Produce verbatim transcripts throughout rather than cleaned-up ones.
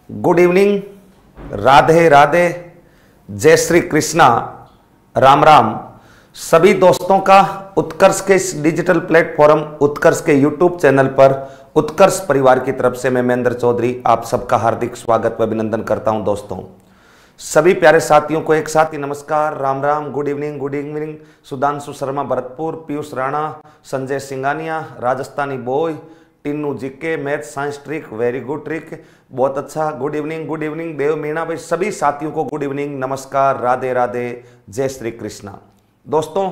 Good evening, Radhe Radhe, जय श्री कृष्णा, राम राम। सभी दोस्तों का उत्कर्ष के इस डिजिटल प्लेटफॉर्म उत्कर्ष के यूट्यूब चैनल पर उत्कर्ष परिवार की तरफ से मैं महेंद्र चौधरी आप सबका हार्दिक स्वागत व अभिनंदन करता हूं। दोस्तों, सभी प्यारे साथियों को एक साथ ही नमस्कार, राम राम, good evening, good evening. Sudhanshu Sharma Bharatpur, Piyush Rana, Sanjay Singhania, Rajasthani boy, Tinnu GK, math science trick, very good trick, बहुत अच्छा, good evening, good evening. Dev Meena भाई, सभी साथियों को गुड इवनिंग, नमस्कार, राधे राधे, जय श्री कृष्णा। दोस्तों,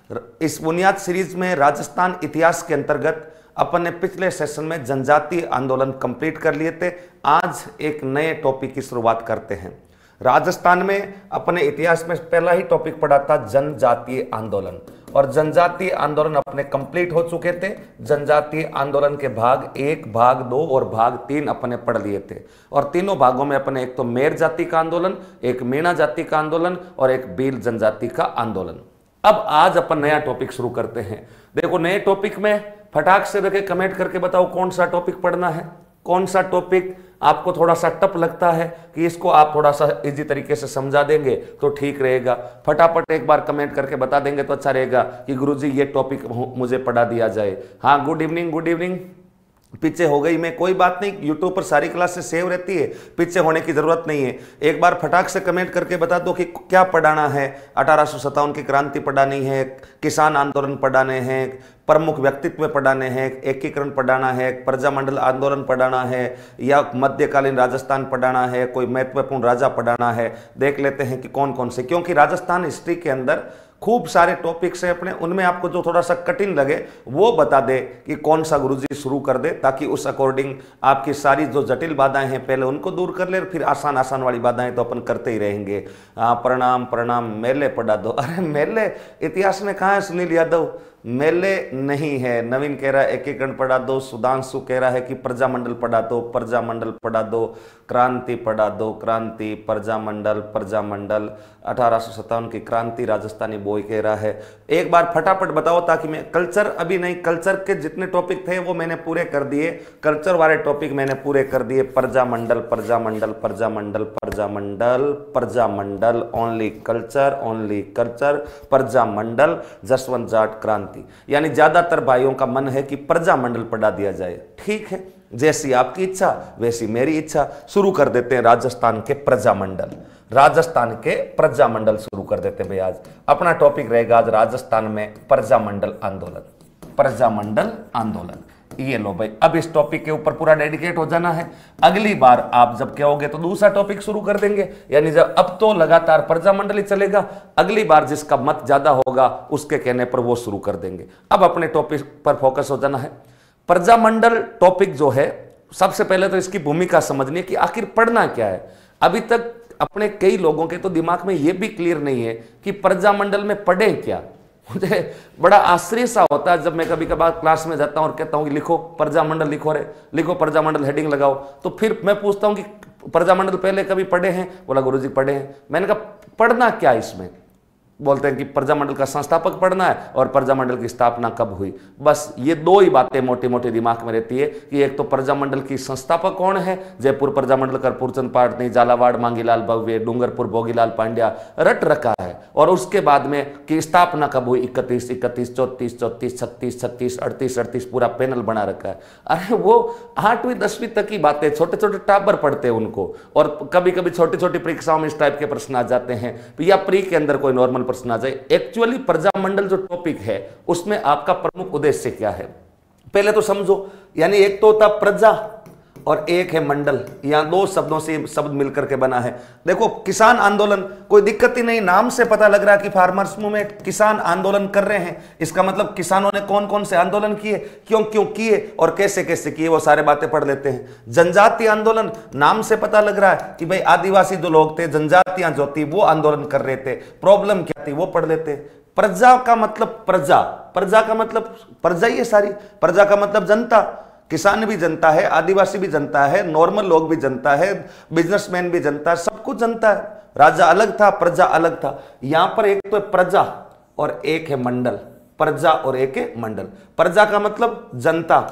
इस बुनियाद सीरीज में राजस्थान इतिहास के अंतर्गत अपन ने पिछले सेशन में जनजातीय आंदोलन कंप्लीट कर लिए थे। आज एक नए टॉपिक की शुरुआत करते हैं। राजस्थान में अपने इतिहास में पहला ही टॉपिक पढ़ा था जनजातीय आंदोलन, और जनजातीय आंदोलन अपने कंप्लीट हो चुके थे। जनजातीय आंदोलन के भाग एक, भाग दो और भाग तीन अपने पढ़ लिए थे, और तीनों भागों में अपने एक तो मेर जाति का आंदोलन, एक मीणा जाति का आंदोलन और एक भील जनजाति का आंदोलन। अब आज अपन नया टॉपिक शुरू करते हैं। देखो, नए टॉपिक में फटाक से देखे, कमेंट करके बताओ कौन सा टॉपिक पढ़ना है, कौन सा टॉपिक आपको थोड़ा सा टफ लगता है कि इसको आप थोड़ा सा इजी तरीके से समझा देंगे तो ठीक रहेगा। फटाफट एक बार कमेंट करके बता देंगे तो अच्छा रहेगा कि गुरुजी ये टॉपिक मुझे पढ़ा दिया जाए। हाँ, गुड इवनिंग, गुड इवनिंग। पीछे हो गई मैं, कोई बात नहीं, यूट्यूब पर सारी क्लासेस सेव रहती है, पीछे होने की जरूरत नहीं है। एक बार फटाक से कमेंट करके बता दो कि क्या पढ़ाना है। अठारह सौ सत्तावन की क्रांति पढ़ानी है, किसान आंदोलन पढ़ाने हैं, प्रमुख व्यक्तित्व पढ़ाने हैं, एकीकरण पढ़ाना है, प्रजामंडल आंदोलन पढ़ाना है, या मध्यकालीन राजस्थान पढ़ाना है, कोई महत्वपूर्ण राजा पढ़ाना है। देख लेते हैं कि कौन कौन से, क्योंकि राजस्थान हिस्ट्री के अंदर खूब सारे टॉपिक्स हैं अपने, उनमें आपको जो थोड़ा सा कठिन लगे वो बता दे कि कौन सा गुरुजी शुरू कर दे, ताकि उस अकॉर्डिंग आपकी सारी जो जटिल बाधाएं हैं पहले उनको दूर कर ले, फिर आसान आसान वाली बाधाएं तो अपन करते ही रहेंगे। हाँ, प्रणाम प्रणाम, मेले पढ़ा दो। अरे मेले इतिहास में कहाँ है सुनील यादव? मेले नहीं है। नवीन कह रहा है एकीकरण पढ़ा दो, सुधांशु कह रहा है कि प्रजामंडल पढ़ा दो, प्रजामंडल पढ़ा दो, क्रांति पढ़ा दो, क्रांति, प्रजामंडल, प्रजामंडल, अठारह सौ सत्तावन की क्रांति, राजस्थानी बॉय कह रहा है। एक बार फटाफट बताओ, ताकि मैं कल्चर अभी नहीं, कल्चर के जितने टॉपिक थे वो मैंने पूरे कर दिए, कल्चर वाले टॉपिक मैंने पूरे कर दिए। Prajamandal, Prajamandal, Prajamandal, Prajamandal, Prajamandal, only culture, only culture, Prajamandal, Jaswant Jat, क्रांति। यानी ज्यादातर भाइयों का मन है कि प्रजामंडल पढ़ा दिया जाए। ठीक है, जैसी आपकी इच्छा वैसी मेरी इच्छा। शुरू कर देते हैं राजस्थान के प्रजामंडल, राजस्थान के प्रजामंडल शुरू कर देते हैं भाई। आज अपना टॉपिक रहेगा आज राजस्थान में प्रजामंडल आंदोलन, प्रजामंडल आंदोलन। ये लो भाई, अब इस टॉपिक के ऊपर पूरा डेडिकेट हो जाना है। अगली बार आप जब कहोगे तो दूसरा टॉपिक शुरू कर देंगे, यानी जब अब तो लगातार प्रजामंडल ही चलेगा, अगली बार जिसका मत ज्यादा होगा उसके कहने पर वो शुरू कर देंगे। अब अपने टॉपिक पर फोकस हो जाना है। प्रजामंडल टॉपिक जो है, सबसे पहले तो इसकी भूमिका समझनी है कि आखिर पढ़ना क्या है। अभी तक अपने कई लोगों के तो दिमाग में यह भी क्लियर नहीं है कि प्रजामंडल में पढ़े क्या। मुझे बड़ा आश्चर्य सा होता है जब मैं कभी कभार क्लास में जाता हूं और कहता हूं कि लिखो प्रजामंडल, लिखो रे लिखो प्रजामंडल, हेडिंग लगाओ। तो फिर मैं पूछता हूं कि प्रजामंडल पहले कभी पढ़े हैं? बोला गुरुजी पढ़े हैं। मैंने कहा पढ़ना क्या इसमें? बोलते हैं कि प्रजामंडल का संस्थापक पढ़ना है और प्रजामंडल की स्थापना कब हुई। बस ये दो ही बातें मोटी मोटी दिमाग में रहती है कि एक तो प्रजामंडल की संस्थापक कौन है, जयपुर प्रजामंडल, कर्पूरचंद पाटनी, झालावाड़ मांगीलाल भव्य, डूंगरपुर भोगीलाल पांड्या, रट रखा है। और उसके बाद में कि स्थापना कब हुई, इकतीस इकतीस, चौतीस चौतीस, छत्तीस छत्तीस, अड़तीस अड़तीस, पूरा पैनल बना रखा है। अरे वो आठवीं दसवीं तक की बातें, छोटे छोटे टाबर पढ़ते हैं उनको, और कभी कभी छोटी छोटी परीक्षाओं में इस टाइप के प्रश्न आ जाते हैं, या प्री के अंदर कोई नॉर्मल प्रश्न आ जाए। एक्चुअली प्रजामंडल जो टॉपिक है उसमें आपका प्रमुख उद्देश्य क्या है पहले तो समझो। यानी एक तो होता प्रजा और एक है मंडल, यहां दो शब्दों से शब्द मिलकर के बना है। देखो, किसान आंदोलन, कोई दिक्कत ही नहीं, नाम से पता लग रहा है कि फार्मर्स मूवमेंट, किसान आंदोलन कर रहे हैं। इसका मतलब किसानों ने कौन कौन से आंदोलन किए, क्यों क्यों किए और कैसे कैसे किए, वो सारे बातें पढ़ लेते हैं। जनजातीय आंदोलन, नाम से पता लग रहा है कि भाई आदिवासी जो लोग थे, जनजातियां जो थी वो आंदोलन कर रहे थे, प्रॉब्लम क्या थी वो पढ़ लेते। प्रजा का मतलब प्रजा, प्रजा का मतलब प्रजा ही है सारी, प्रजा का मतलब जनता। किसान भी जनता है, आदिवासी भी जनता है, नॉर्मल लोग भी जनता है, बिजनेसमैन भी जनता है, सब कुछ जनता है। राजा अलग था, प्रजा अलग था। यहां पर एक तो प्रजा और एक है मंडल, प्रजा और एक है मंडल। प्रजा का मतलब जनता,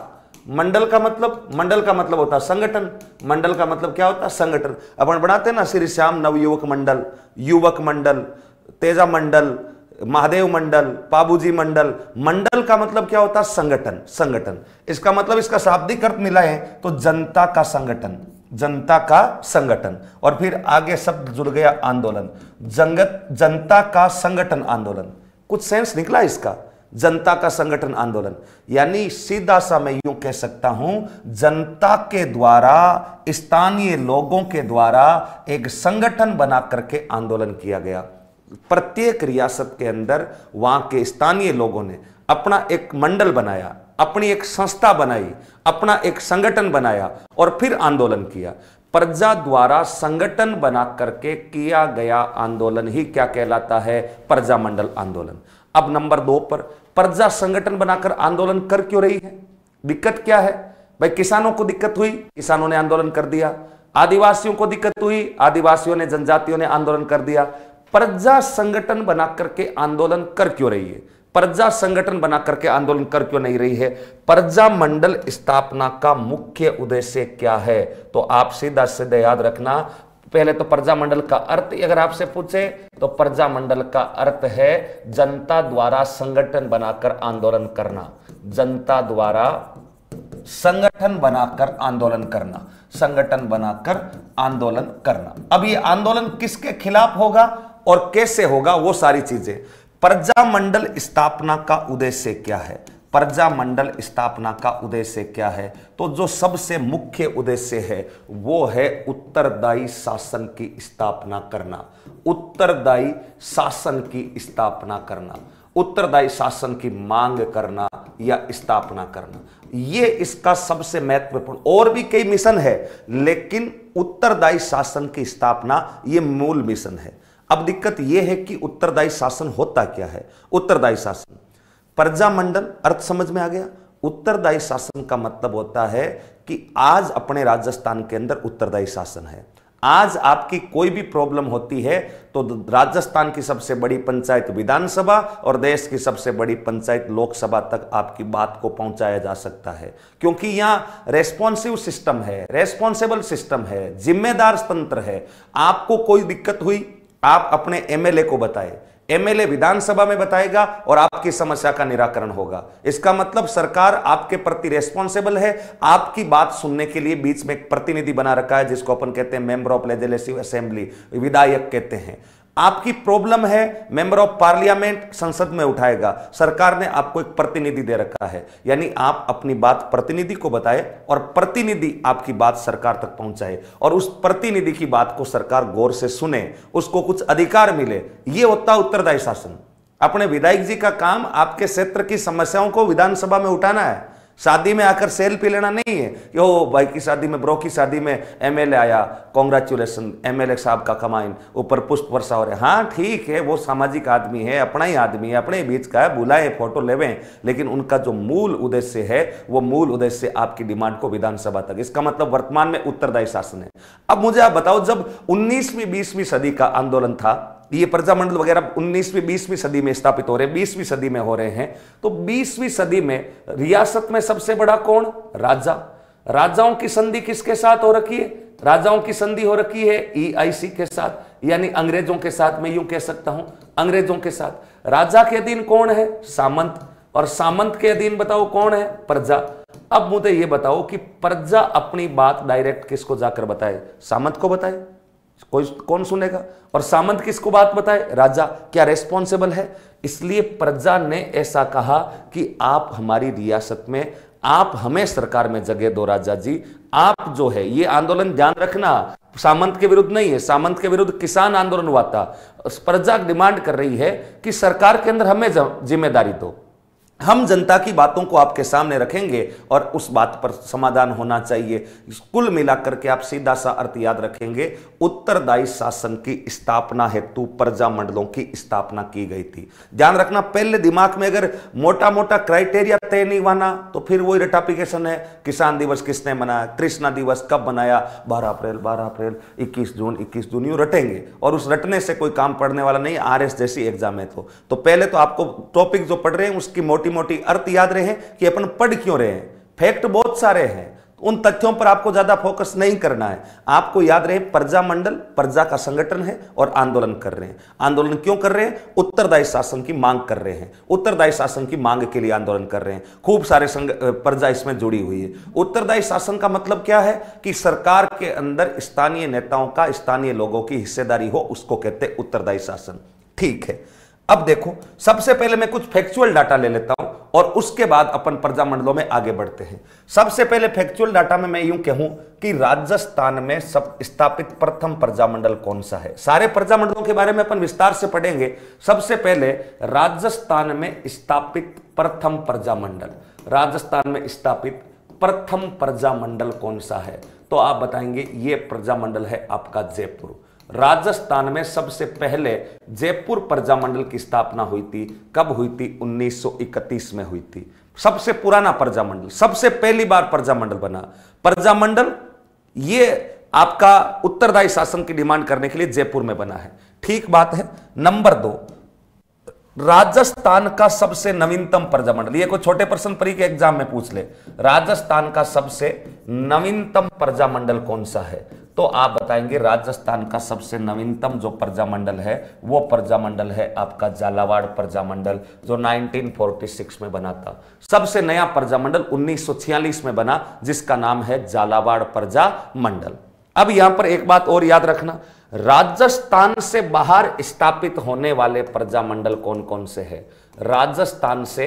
मंडल का मतलब, मंडल का मतलब होता है संगठन। मंडल का मतलब क्या होता है? संगठन। अपन बनाते हैं ना श्री श्याम नवयुवक मंडल, युवक मंडल, तेजा मंडल, महादेव मंडल, पाबूजी मंडल। मंडल का मतलब क्या होता है? संगठन। संगठन इसका मतलब, इसका शाब्दिक अर्थ मिला है तो जनता का संगठन, जनता का संगठन। और फिर आगे शब्द जुड़ गया आंदोलन, जंगत जनता का संगठन आंदोलन। कुछ सेंस निकला इसका, जनता का संगठन आंदोलन। यानी सीधा सा मैं यूं कह सकता हूं, जनता के द्वारा, स्थानीय लोगों के द्वारा एक संगठन बना करके आंदोलन किया गया। प्रत्येक रियासत के अंदर वहां के स्थानीय लोगों ने अपना एक मंडल बनाया, अपनी एक संस्था बनाई, अपना एक संगठन बनाया और फिर आंदोलन किया। प्रजा द्वारा संगठन बना करके किया गया आंदोलन ही क्या कहलाता है? प्रजा मंडल आंदोलन। अब नंबर दो पर, प्रजा संगठन बनाकर आंदोलन कर क्यों रही है? दिक्कत क्या है भाई? किसानों को दिक्कत हुई, किसानों ने आंदोलन कर दिया। आदिवासियों को दिक्कत हुई, आदिवासियों ने, जनजातियों ने आंदोलन कर दिया। प्रजा संगठन बना करके आंदोलन कर क्यों रही है? प्रजा संगठन बना करके आंदोलन कर क्यों नहीं रही है? प्रजा मंडल स्थापना का मुख्य उद्देश्य क्या है? तो आप सीधा सीधा याद रखना। पहले तो प्रजा मंडल का अर्थ अगर आपसे पूछे तो प्रजा मंडल का अर्थ है जनता द्वारा संगठन बनाकर आंदोलन करना, जनता द्वारा संगठन बनाकर आंदोलन करना, संगठन बनाकर आंदोलन करना। अब ये आंदोलन किसके खिलाफ होगा और कैसे होगा, वो सारी चीजें। प्रजा मंडल स्थापना का उद्देश्य क्या है? प्रजा मंडल स्थापना का उद्देश्य क्या है? तो जो सबसे मुख्य उद्देश्य है वो है उत्तरदायी शासन की स्थापना करना, उत्तरदायी शासन की स्थापना करना, उत्तरदायी शासन की मांग करना या स्थापना करना। ये इसका सबसे महत्वपूर्ण, और भी कई मिशन है लेकिन उत्तरदायी शासन की स्थापना ये मूल मिशन है। अब दिक्कत यह है कि उत्तरदायी शासन होता क्या है? उत्तरदायी शासन, प्रजा मंडल अर्थ समझ में आ गया। उत्तरदायी शासन का मतलब होता है कि आज अपने राजस्थान के अंदर उत्तरदायी शासन है। आज आपकी कोई भी प्रॉब्लम होती है तो राजस्थान की सबसे बड़ी पंचायत विधानसभा और देश की सबसे बड़ी पंचायत लोकसभा तक आपकी बात को पहुंचाया जा सकता है, क्योंकि यहां रेस्पॉन्सिव सिस्टम है, रेस्पॉन्सिबल सिस्टम है, जिम्मेदार तंत्र है। आपको कोई दिक्कत हुई, आप अपने एमएलए को बताए, एमएलए विधानसभा में बताएगा और आपकी समस्या का निराकरण होगा। इसका मतलब सरकार आपके प्रति रेस्पॉन्सिबल है, आपकी बात सुनने के लिए बीच में एक प्रतिनिधि बना रखा है जिसको अपन कहते हैं मेंबर ऑफ लेजिस्लेटिव असेंबली, विधायक कहते हैं। आपकी प्रॉब्लम है, मेंबर ऑफ पार्लियामेंट संसद में उठाएगा, सरकार ने आपको एक प्रतिनिधि दे रखा है, यानी आप अपनी बात प्रतिनिधि को बताए और प्रतिनिधि आपकी बात सरकार तक पहुंचाए और उस प्रतिनिधि की बात को सरकार गौर से सुने, उसको कुछ अधिकार मिले। यह होता उत्तरदायी शासन। अपने विधायक जी का काम आपके क्षेत्र की समस्याओं को विधानसभा में उठाना है। शादी में आकर सेल्फी लेना नहीं है कि ओ भाई की शादी में, ब्रो की शादी में एमएलए आया, कांग्रेचुलेशन, एमएलए साहब का कमाइन, ऊपर पुष्प वर्षा हो रहे। हाँ ठीक है, वो सामाजिक आदमी है, अपना ही आदमी है, अपने बीच का है, बुलाए फोटो लेवें, लेकिन उनका जो मूल उद्देश्य है वो मूल उद्देश्य आपकी डिमांड को विधानसभा तक। इसका मतलब वर्तमान में उत्तरदायी शासन है। अब मुझे आप बताओ, जब उन्नीसवीं बीसवीं सदी का आंदोलन था, ये प्रजा मंडल वगैरह उन्नीसवीं बीसवीं सदी में स्थापित हो रहे हैं, बीसवीं सदी में हो रहे हैं, तो बीसवीं सदी में रियासत में सबसे बड़ा कौन? राजा। राजाओं की संधि किसके साथ हो रखी है? राजाओं की संधि हो रखी है ईआईसी के साथ, यानी अंग्रेजों के साथ। मैं यूं कह सकता हूं अंग्रेजों के साथ। राजा के अधीन कौन है? सामंत। और सामंत के अधीन बताओ कौन है? प्रजा। अब मुझे यह बताओ कि प्रजा अपनी बात डायरेक्ट किसको जाकर बताए? सामंत को बताए? कोई कौन सुनेगा? और सामंत किसको बात बताए? राजा। क्या रेस्पॉन्सिबल है? इसलिए प्रजा ने ऐसा कहा कि आप हमारी रियासत में, आप हमें सरकार में जगह दो राजा जी। आप जो है ये आंदोलन ध्यान रखना सामंत के विरुद्ध नहीं है, सामंत के विरुद्ध किसान आंदोलन हुआ था। प्रजा डिमांड कर रही है कि सरकार के अंदर हमें जिम्मेदारी दो, हम जनता की बातों को आपके सामने रखेंगे और उस बात पर समाधान होना चाहिए। कुल मिलाकर के आप सीधा सा अर्थ याद रखेंगे, उत्तरदायी शासन की स्थापना हेतु प्रजा मंडलों की स्थापना की गई थी। ध्यान रखना, पहले दिमाग में अगर मोटा मोटा क्राइटेरिया तय नहीं बना तो फिर वही रटाफिकेशन है। किसान दिवस किसने मनाया, कृष्णा दिवस कब बनाया, बारह अप्रैल बारह अप्रैल इक्कीस जून इक्कीस जून यूं रटेंगे और उस रटने से कोई काम पढ़ने वाला नहीं। आरएस जैसी एग्जाम है तो, तो पहले तो आपको टॉपिक जो पढ़ रहे हैं उसकी मोटी मोटी अर्थ याद रहे कि अपन पढ़ क्यों रहे हैं, फैक्ट बहुत सारे हैं, उन तथ्यों पर आपको ज्यादा फोकस नहीं करना है। आपको याद रहे प्रजा मंडल प्रजा का संगठन है और आंदोलन कर रहे हैं। आंदोलन क्यों कर रहे हैं? उत्तरदायी शासन की मांग कर रहे हैं। उत्तरदायी शासन की मांग के लिए आंदोलन कर रहे हैं। खूब सारे संग प्रजा इसमें जुड़ी हुई है। उत्तरदायी शासन का मतलब क्या है कि सरकार के अंदर स्थानीय नेताओं का, स्थानीय लोगों की हिस्सेदारी हो, उसको कहते हैं उत्तरदायी शासन। ठीक है, अब देखो सबसे पहले मैं कुछ फैक्चुअल डाटा ले लेता हूं और उसके बाद अपन प्रजा मंडलों में आगे बढ़ते हैं। सबसे पहले फैक्चुअल डाटा में मैं यूं कहूं कि राजस्थान में सब स्थापित प्रथम प्रजा मंडल कौन सा है। सारे प्रजा मंडलों के बारे में अपन विस्तार से पढ़ेंगे। सबसे पहले राजस्थान में स्थापित प्रथम प्रजा मंडल, राजस्थान में स्थापित प्रथम प्रजा मंडल कौन सा है? तो आप बताएंगे ये प्रजा मंडल है आपका जयपुर। राजस्थान में सबसे पहले जयपुर प्रजा मंडल की स्थापना हुई थी। कब हुई थी? उन्नीस सौ इकतीस में हुई थी। सबसे पुराना प्रजा मंडल, सबसे पहली बार प्रजा मंडल बना। प्रजा मंडल ये आपका उत्तरदायी शासन की डिमांड करने के लिए जयपुर में बना है। ठीक बात है। नंबर दो, राजस्थान का सबसे नवीनतम प्रजा मंडल, ये कोई छोटे प्रश्न परी के एग्जाम में पूछ ले, राजस्थान का सबसे नवीनतम प्रजा मंडल कौन सा है? तो आप बताएंगे राजस्थान का सबसे नवीनतम जो प्रजा मंडल है वो प्रजा मंडल है आपका झालावाड़ प्रजा मंडल, जो उन्नीस सौ छियालीस में बना था। सबसे नया प्रजा मंडल उन्नीस सौ छियालीस में बना, जिसका नाम है झालावाड़ प्रजा मंडल। अब यहां पर एक बात और याद रखना, राजस्थान से बाहर स्थापित होने वाले प्रजा मंडल कौन कौन से हैं? राजस्थान से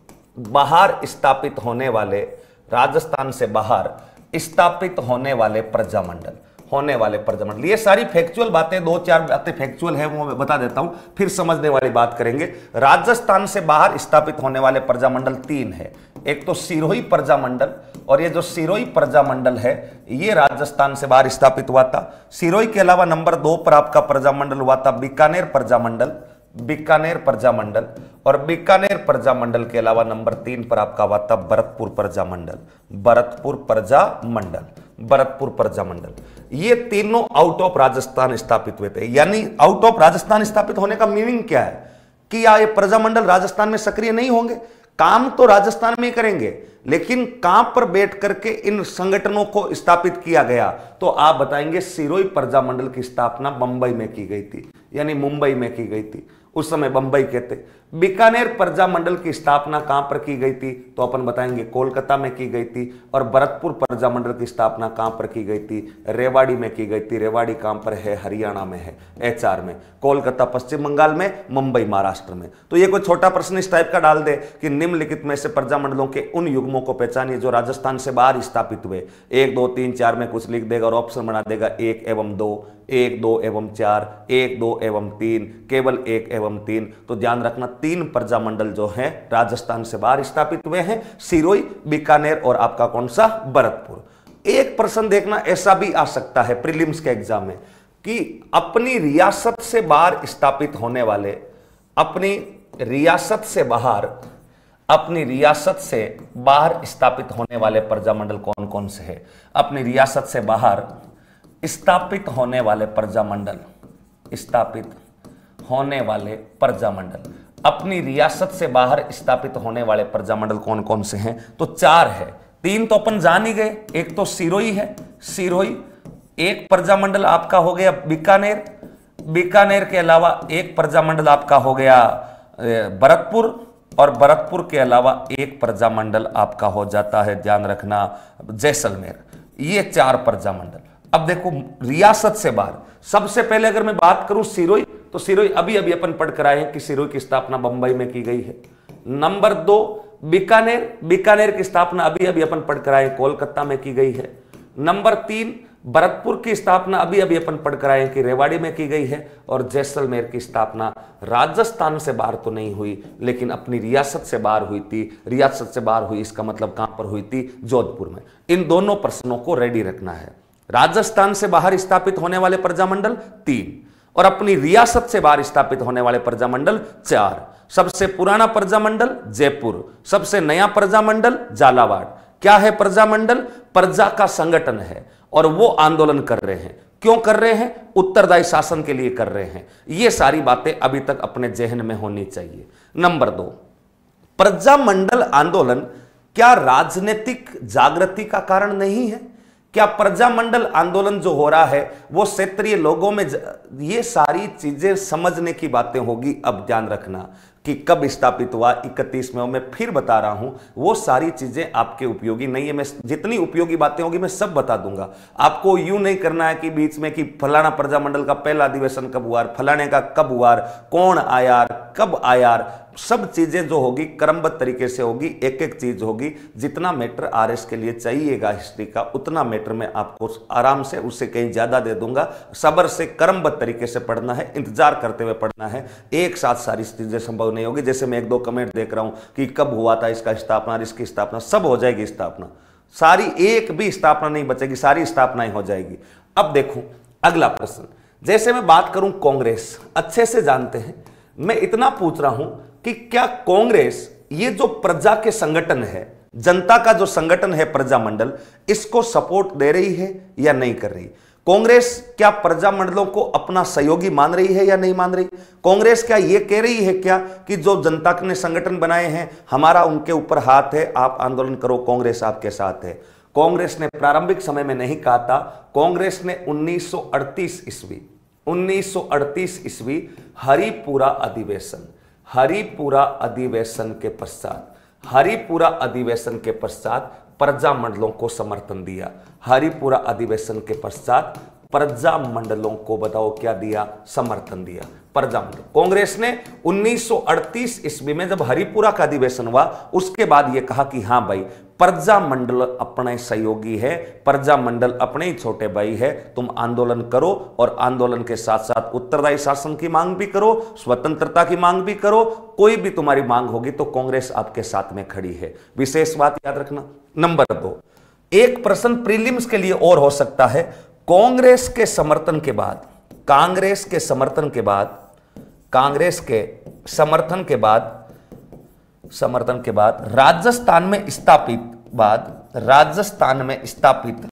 बाहर स्थापित होने वाले, राजस्थान से बाहर स्थापित होने वाले प्रजा मंडल, होने वाले प्रजा मंडल, ये सारी फैक्चुअल बातें, दो चार बातें फैक्चुअल है वो मैं बता देता हूं, फिर समझने वाली बात करेंगे। राजस्थान से बाहर स्थापित होने वाले प्रजा मंडल तीन है। एक तो सिरोही प्रजा मंडल, और ये जो सिरोही प्रजा मंडल है ये राजस्थान से बाहर स्थापित हुआ था। सिरोही के अलावा नंबर दो पर आपका प्रजा मंडल हुआ था बीकानेर प्रजा मंडल, बीकानेर प्रजा मंडल, और बीकानेर प्रजा मंडल के अलावा नंबर तीन पर आपका हुआ था भरतपुर प्रजा मंडल, भरतपुर प्रजा मंडल, भरतपुर प्रजा मंडल। ये तीनों आउट ऑफ राजस्थान स्थापित हुए थे। यानी आउट ऑफ राजस्थान स्थापित होने का मीनिंग क्या है कि या ये प्रजा मंडल राजस्थान में सक्रिय नहीं होंगे, काम तो राजस्थान में ही करेंगे, लेकिन कहां पर बैठ करके इन संगठनों को स्थापित किया गया? तो आप बताएंगे सिरोही प्रजा मंडल की स्थापना बंबई में की गई थी, यानी मुंबई में की गई थी, उस समय बंबई कहते। बीकानेर प्रजा मंडल की स्थापना कहां पर की गई थी? तो अपन बताएंगे कोलकाता में की गई थी। और भरतपुर प्रजा मंडल की स्थापना कहां पर की गई थी? रेवाड़ी में की गई थी। रेवाड़ी कहां पर है? हरियाणा में है, एचआर में। कोलकाता पश्चिम बंगाल में, मुंबई महाराष्ट्र में। तो ये कोई छोटा प्रश्न इस टाइप का डाल दे कि निम्नलिखित में से प्रजा मंडलों के उन युग्मों को पहचानिए जो राजस्थान से बाहर स्थापित हुए। एक दो तीन चार में कुछ लिख देगा और ऑप्शन बना देगा एक एवं दो, एक दो एवं चार, एक दो एवं तीन, केवल एक एवं तीन। तो ध्यान रखना तीन प्रजा मंडल जो हैं राजस्थान से बाहर स्थापित हुए हैं, सिरोही, बीकानेर और आपका कौन सा? भरतपुर। एक प्रश्न देखना ऐसा भी आ सकता है प्रीलिम्स के एग्जाम में कि अपनी रियासत से बाहर स्थापित होने वाले, अपनी रियासत से बाहर, अपनी रियासत से बाहर स्थापित होने वाले प्रजा मंडल कौन कौन से हैं? अपनी रियासत से बाहर स्थापित होने वाले प्रजा मंडल, स्थापित होने वाले प्रजा मंडल, अपनी रियासत से बाहर स्थापित होने वाले प्रजा मंडल कौन कौन से हैं? तो चार है। तीन तो अपन जान ही गए, एक तो सिरोही है, सिरोही। एक प्रजा मंडल आपका हो गया बीकानेर, बीकानेर के अलावा एक प्रजा मंडल आपका हो गया भरतपुर, और भरतपुर के अलावा एक प्रजा मंडल आपका हो जाता है, ध्यान रखना, जैसलमेर। ये चार प्रजा मंडल। अब देखो रियासत से बाहर, सबसे पहले अगर मैं बात करूं सिरोही, तो सिरोही अभी अभी अपन पढ़ कर आए हैं कि सिरोही की स्थापना बंबई में की गई है। नंबर दो बीकानेर, बीकानेर की स्थापना अभी अभी अपन पढ़ कर आए कोलकाता में की गई है। नंबर तीन भरतपुर की स्थापना अभी अभी अपन पढ़ कर आए कि रेवाड़ी में की गई है। और जैसलमेर की स्थापना राजस्थान से बाहर तो नहीं हुई, लेकिन अपनी रियासत से बाहर हुई थी। रियासत से बाहर हुई इसका मतलब कहां पर हुई थी? जोधपुर में। इन दोनों प्रश्नों को रेडी रखना है। राजस्थान से बाहर स्थापित होने वाले प्रजा मंडल तीन, और अपनी रियासत से बाहर स्थापित होने वाले प्रजा मंडल चार। सबसे पुराना प्रजा मंडल जयपुर, सबसे नया प्रजा मंडल झालावाड़। क्या है प्रजा मंडल? प्रजा का संगठन है, और वो आंदोलन कर रहे हैं। क्यों कर रहे हैं? उत्तरदायी शासन के लिए कर रहे हैं। ये सारी बातें अभी तक अपने जहन में होनी चाहिए। नंबर दो, प्रजा मंडल आंदोलन क्या राजनीतिक जागृति का कारण नहीं है? क्या प्रजामंडल आंदोलन जो हो रहा है वो क्षेत्रीय लोगों में ज... ये सारी चीजें समझने की बातें होगी। अब ध्यान रखना कि कब स्थापित हुआ इकतीस में, मैं फिर बता रहा हूं वो सारी चीजें आपके उपयोगी नहीं है। मैं जितनी उपयोगी बातें होगी मैं सब बता दूंगा। आपको यूं नहीं करना है कि बीच में कि फलाना प्रजामंडल का पहला अधिवेशन कब हुआ, फलाने का कब हुआ, कौन आया, कब आया, सब चीजें जो होगी क्रमबद्ध तरीके से होगी, एक एक चीज होगी। जितना मैटर आरएस के लिए चाहिएगा हिस्ट्री का, उतना मैटर मैं आपको आराम से, उससे कहीं ज्यादा दे दूंगा। सब्र से क्रमबद्ध तरीके से पढ़ना है, इंतजार करते हुए पढ़ना है, एक साथ सारी चीजें संभव नहीं होगी। जैसे मैं एक दो कमेंट देख रहा हूं कि कब हुआ था इसका स्थापना, इसकी स्थापना, सब हो जाएगी स्थापना, सारी एक भी स्थापना नहीं बचेगी, सारी स्थापनाएं हो जाएगी। अब देखो अगला प्रश्न, जैसे मैं बात करूं कांग्रेस, अच्छे से जानते हैं, मैं इतना पूछ रहा हूं कि क्या कांग्रेस ये जो प्रजा के संगठन है, जनता का जो संगठन है प्रजामंडल, इसको सपोर्ट दे रही है या नहीं कर रही? कांग्रेस क्या प्रजामंडलों को अपना सहयोगी मान रही है या नहीं मान रही? कांग्रेस क्या ये कह रही है क्या कि जो जनता ने संगठन बनाए हैं हमारा उनके ऊपर हाथ है, आप आंदोलन करो, कांग्रेस आपके साथ है? कांग्रेस ने प्रारंभिक समय में नहीं कहा था। कांग्रेस ने उन्नीस सौ अड़तीस ईस्वी उन्नीस सौ अड़तीस ईस्वी हरिपुरा अधिवेशन हरिपुरा अधिवेशन के पश्चात हरिपुरा अधिवेशन के पश्चात प्रजामंडलों को समर्थन दिया। हरिपुरा अधिवेशन के पश्चात प्रजामंडलों को बताओ क्या दिया? समर्थन दिया प्रजामंडल। कांग्रेस ने उन्नीस सौ अड़तीस ईस्वी में जब हरिपुरा का अधिवेशन हुआ, उसके बाद यह कहा कि हां भाई प्रजामंडल अपने सहयोगी है, प्रजामंडल अपने ही छोटे भाई है, तुम आंदोलन करो और आंदोलन के साथ साथ उत्तरदायी शासन की मांग भी करो, स्वतंत्रता की मांग भी करो, कोई भी तुम्हारी मांग होगी तो कांग्रेस आपके साथ में खड़ी है। विशेष बात याद रखना। नंबर दो, एक प्रश्न प्रीलिम्स के लिए और हो सकता है। कांग्रेस के समर्थन के बाद कांग्रेस के समर्थन के बाद कांग्रेस के समर्थन के बाद समर्थन के बाद राजस्थान में स्थापित बाद राजस्थान में स्थापित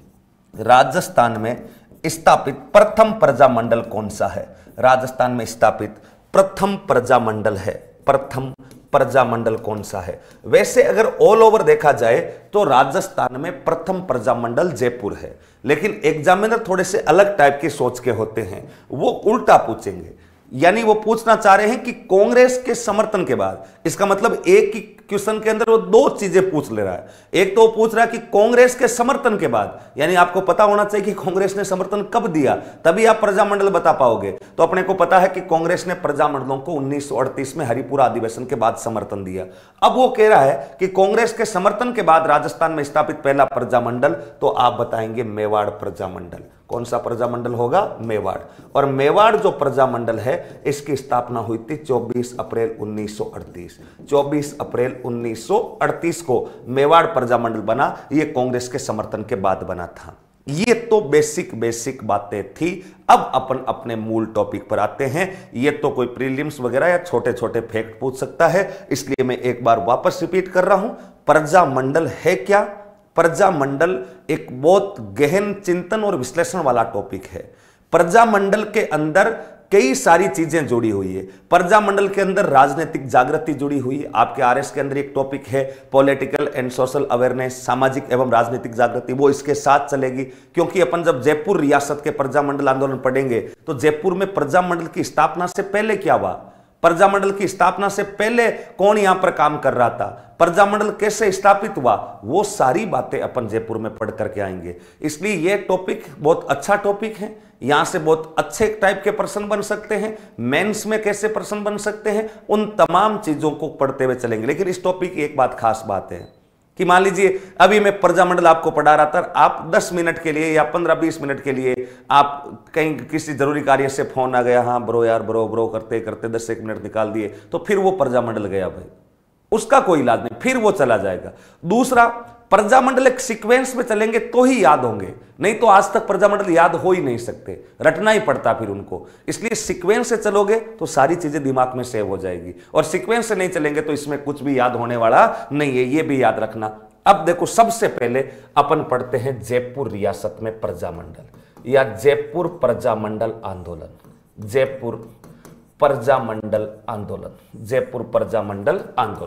राजस्थान में स्थापित प्रथम प्रजामंडल कौन सा है? राजस्थान में स्थापित प्रथम प्रजामंडल है प्रथम प्रजामंडल कौन सा है? वैसे अगर ऑल ओवर देखा जाए तो राजस्थान में प्रथम प्रजामंडल जयपुर है, लेकिन एग्जामिनर थोड़े से अलग टाइप की सोच के होते हैं, वो उल्टा पूछेंगे। यानी वो पूछना चाह रहे हैं कि कांग्रेस के समर्थन के बाद, इसका मतलब एक ही क्वेश्चन के अंदर वो दो चीजें पूछ ले रहा है। एक तो वो पूछ रहा है कि कांग्रेस के समर्थन के बाद, यानी आपको पता होना चाहिए कि कांग्रेस ने समर्थन कब दिया, तभी आप प्रजामंडल बता पाओगे। तो अपने को पता है कि कांग्रेस ने प्रजामंडलों को उन्नीस सौ अड़तीस में हरिपुरा अधिवेशन के बाद समर्थन दिया। अब वो कह रहा है कि कांग्रेस के समर्थन के बाद राजस्थान में स्थापित पहला प्रजामंडल, तो आप बताएंगे मेवाड़ प्रजामंडल। कौन सा प्रजामंडल होगा? मेवाड़। और मेवाड़ जो प्रजामंडल है इसकी स्थापना हुई थी चौबीस अप्रैल उन्नीस सौ अड़तीस। चौबीस अप्रैल उन्नीस सौ अड़तीस को मेवाड़ प्रजामंडल बना। यह कांग्रेस के समर्थन के बाद बना था। ये तो बेसिक बेसिक बातें थी। अब अपन अपने मूल टॉपिक पर आते हैं। ये तो कोई प्रीलिम्स वगैरह या छोटे छोटे फैक्ट पूछ सकता है, इसलिए मैं एक बार वापस रिपीट कर रहा हूं। प्रजामंडल है क्या? प्रजामंडल एक बहुत गहन चिंतन और विश्लेषण वाला टॉपिक है। प्रजामंडल के अंदर कई सारी चीजें जुड़ी हुई है। प्रजामंडल के अंदर राजनीतिक जागृति जुड़ी हुई है। आपके आरएस के अंदर एक टॉपिक है पॉलिटिकल एंड सोशल अवेयरनेस, सामाजिक एवं राजनीतिक जागृति, वो इसके साथ चलेगी। क्योंकि अपन जब जयपुर रियासत के प्रजामंडल आंदोलन पढ़ेंगे तो जयपुर में प्रजामंडल की स्थापना से पहले क्या हुआ, प्रजामंडल की स्थापना से पहले कौन यहां पर काम कर रहा था, प्रजामंडल कैसे स्थापित हुआ, वो सारी बातें अपन जयपुर में पढ़ करके आएंगे। इसलिए यह टॉपिक बहुत अच्छा टॉपिक है। यहां से बहुत अच्छे टाइप के प्रश्न बन सकते हैं, मेंस में कैसे प्रश्न बन सकते हैं, उन तमाम चीजों को पढ़ते हुए चलेंगे। लेकिन इस टॉपिक की एक बात खास बात है कि मान लीजिए अभी मैं प्रजामंडल आपको पढ़ा रहा था, आप दस मिनट के लिए या पंद्रह बीस मिनट के लिए आप कहीं किसी जरूरी कार्य से फोन आ गया, हाँ ब्रो यार ब्रो ब्रो करते करते दस एक मिनट निकाल दिए, तो फिर वो प्रजामंडल गया भाई, उसका कोई इलाज नहीं, फिर वो चला जाएगा। दूसरा, प्रजामंडल एक सीक्वेंस में चलेंगे तो ही याद होंगे, नहीं तो आज तक प्रजामंडल याद हो ही नहीं सकते, रटना ही पड़ता फिर उनको। इसलिए सीक्वेंस से चलोगे तो सारी चीजें दिमाग में सेव हो जाएगी, और सीक्वेंस से नहीं चलेंगे तो इसमें कुछ भी याद होने वाला नहीं है, ये भी याद रखना। अब देखो, सबसे पहले अपन पढ़ते हैं जयपुर रियासत में प्रजामंडल या जयपुर प्रजामंडल आंदोलन। जयपुर प्रजामंडल आंदोलन जयपुर प्रजामंडल आंदोलन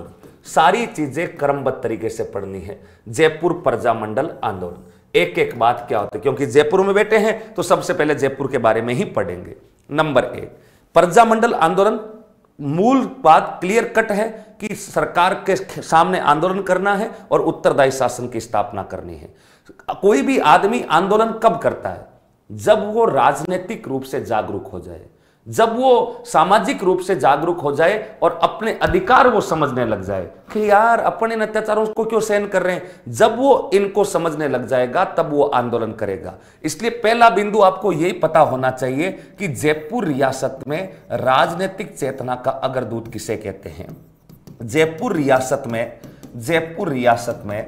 सारी चीजें क्रमबद्ध तरीके से पढ़नी है। जयपुर प्रजामंडल आंदोलन, एक एक बात क्या होती है, क्योंकि जयपुर में बैठे हैं तो सबसे पहले जयपुर के बारे में ही पढ़ेंगे। नंबर एक, प्रजामंडल आंदोलन, मूल बात क्लियर कट है कि सरकार के सामने आंदोलन करना है और उत्तरदायी शासन की स्थापना करनी है। कोई भी आदमी आंदोलन कब करता है? जब वो राजनीतिक रूप से जागरूक हो जाए, जब वो सामाजिक रूप से जागरूक हो जाए और अपने अधिकार वो समझने लग जाए कि यार अपने अत्याचारों को क्यों सहन कर रहे हैं, जब वो इनको समझने लग जाएगा तब वो आंदोलन करेगा। इसलिए पहला बिंदु आपको यही पता होना चाहिए कि जयपुर रियासत में राजनीतिक चेतना का अग्रदूत किसे कहते हैं। जयपुर रियासत में जयपुर रियासत में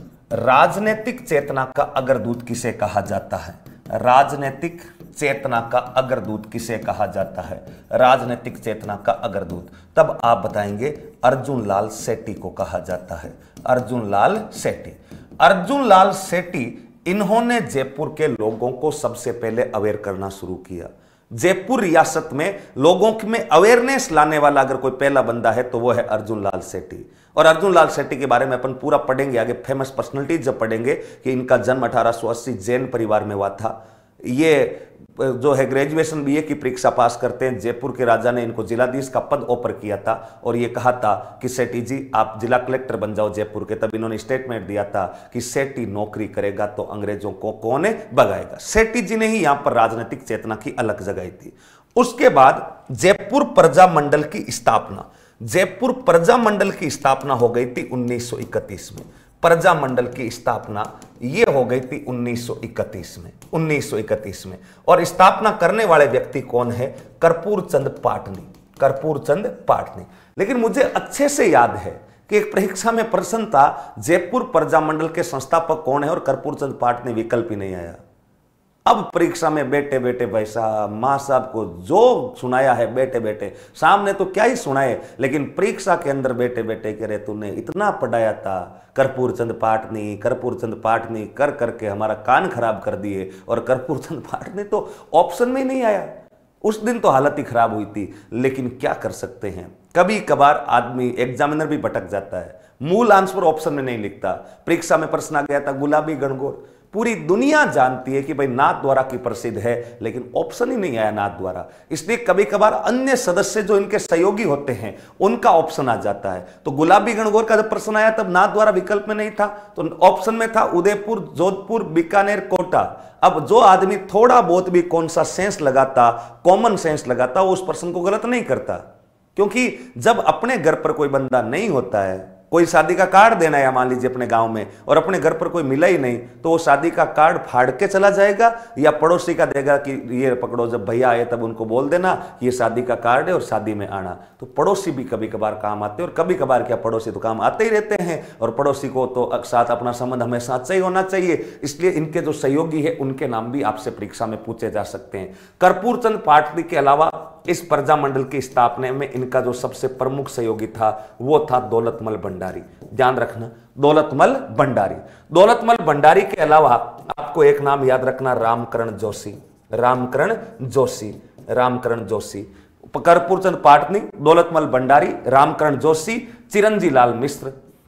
राजनीतिक चेतना का अग्रदूत किसे कहा जाता है? राजनीतिक चेतना का अग्रदूत किसे कहा जाता है? राजनीतिक चेतना का अग्रदूत, तब आप बताएंगे अर्जुन लाल सेठी को कहा जाता है। अर्जुन लाल सेठी अर्जुन लाल सेठी इन्होंने जयपुर के लोगों को सबसे पहले अवेयर करना शुरू किया। जयपुर रियासत में लोगों में अवेयरनेस लाने वाला अगर कोई पहला बंदा है तो वो है अर्जुन लाल सेठी। और अर्जुन लाल सेठी के बारे में अपन पूरा पढ़ेंगे आगे, फेमस पर्सनालिटी जब पढ़ेंगे कि इनका जन्म अठारह सौ अस्सी जैन परिवार में हुआ था। ये जो है ग्रेजुएशन बीए की परीक्षा पास करते हैं। जयपुर के राजा ने इनको जिलाधीश का पद ऑफर किया था और ये कहा था कि सेठी जी आप जिला कलेक्टर बन जाओ जयपुर के। तब इन्होंने स्टेटमेंट दिया था कि सेठी नौकरी करेगा तो अंग्रेजों को कौन भगाएगा। सेठी जी ने ही यहां पर राजनीतिक चेतना की अलग जगाई थी। उसके बाद जयपुर प्रजामंडल की स्थापना जयपुर प्रजामंडल की स्थापना हो गई थी उन्नीस सौ इकतीस में। प्रजामंडल की स्थापना यह हो गई थी उन्नीस सौ इकतीस में उन्नीस सौ इकतीस में। और स्थापना करने वाले व्यक्ति कौन है? कर्पूर चंद पाटनी कर्पूर चंद पाटनी। लेकिन मुझे अच्छे से याद है कि एक परीक्षा में प्रश्न था जयपुर प्रजामंडल के संस्थापक कौन है और कर्पूर चंद पाटनी विकल्प ही नहीं आया। अब परीक्षा में बैठे बैठे भाई साहब मां साहब को जो सुनाया है बैठे बैठे, सामने तो क्या ही सुनाए, लेकिन परीक्षा के अंदर बैठे बैठे कह रहे तूने इतना पढ़ाया था कर्पूर चंद पाटनी कर्पूर चंद पाटनी कर करके हमारा कान खराब कर दिए। और कर्पूर चंद पाटनी तो ऑप्शन में ही नहीं आया। उस दिन तो हालत ही खराब हुई थी। लेकिन क्या कर सकते हैं, कभी कभार आदमी एग्जामिनर भी भटक जाता है, मूल आंसर ऑप्शन में नहीं लिखता। परीक्षा में प्रश्न आ गया था गुलाबी गणगौर, पूरी दुनिया जानती है कि भाई नाथ द्वारा की प्रसिद्ध है, लेकिन ऑप्शन ही नहीं आया नाथ द्वारा। इसलिए कभी कभार अन्य सदस्य जो इनके सहयोगी होते हैं उनका ऑप्शन आ जाता है। तो गुलाबी गणगौर का जब प्रश्न आया तब नाथ द्वारा विकल्प में नहीं था, तो ऑप्शन में था उदयपुर, जोधपुर, बीकानेर, कोटा। अब जो आदमी थोड़ा बहुत भी कौन सा सेंस लगाता, कॉमन सेंस लगाता, वो उस प्रश्न को गलत नहीं करता। क्योंकि जब अपने घर पर कोई बंदा नहीं होता है, कोई शादी का कार्ड देना है मान लीजिए अपने गांव में, और अपने घर पर कोई मिला ही नहीं, तो वो शादी का कार्ड फाड़ के चला जाएगा या पड़ोसी का देगा कि ये पकड़ो, जब भैया आए तब उनको बोल देना ये शादी का कार्ड है और शादी में आना। तो पड़ोसी भी कभी कभार काम आते हैं, और कभी कभार क्या पड़ोसी तो काम आते ही रहते हैं, और पड़ोसी को तो साथ अपना संबंध हमेशा अच्छा ही होना चाहिए। इसलिए इनके जो सहयोगी है उनके नाम भी आपसे परीक्षा में पूछे जा सकते हैं। कर्पूर चंद पाटनी के अलावा इस प्रजामंडल की स्थापना में इनका जो सबसे प्रमुख सहयोगी था वो था दौलतमल भंडारी। ध्यान रखना, दौलतमल भंडारी। दौलतमल भंडारी के अलावा आपको एक नाम याद रखना, रामकरण जोशी। रामकरण जोशी रामकरण जोशी कर्पूर चंद पाटनी, दौलतमल भंडारी, रामकरण जोशी, चिरंजी लाल मिश्र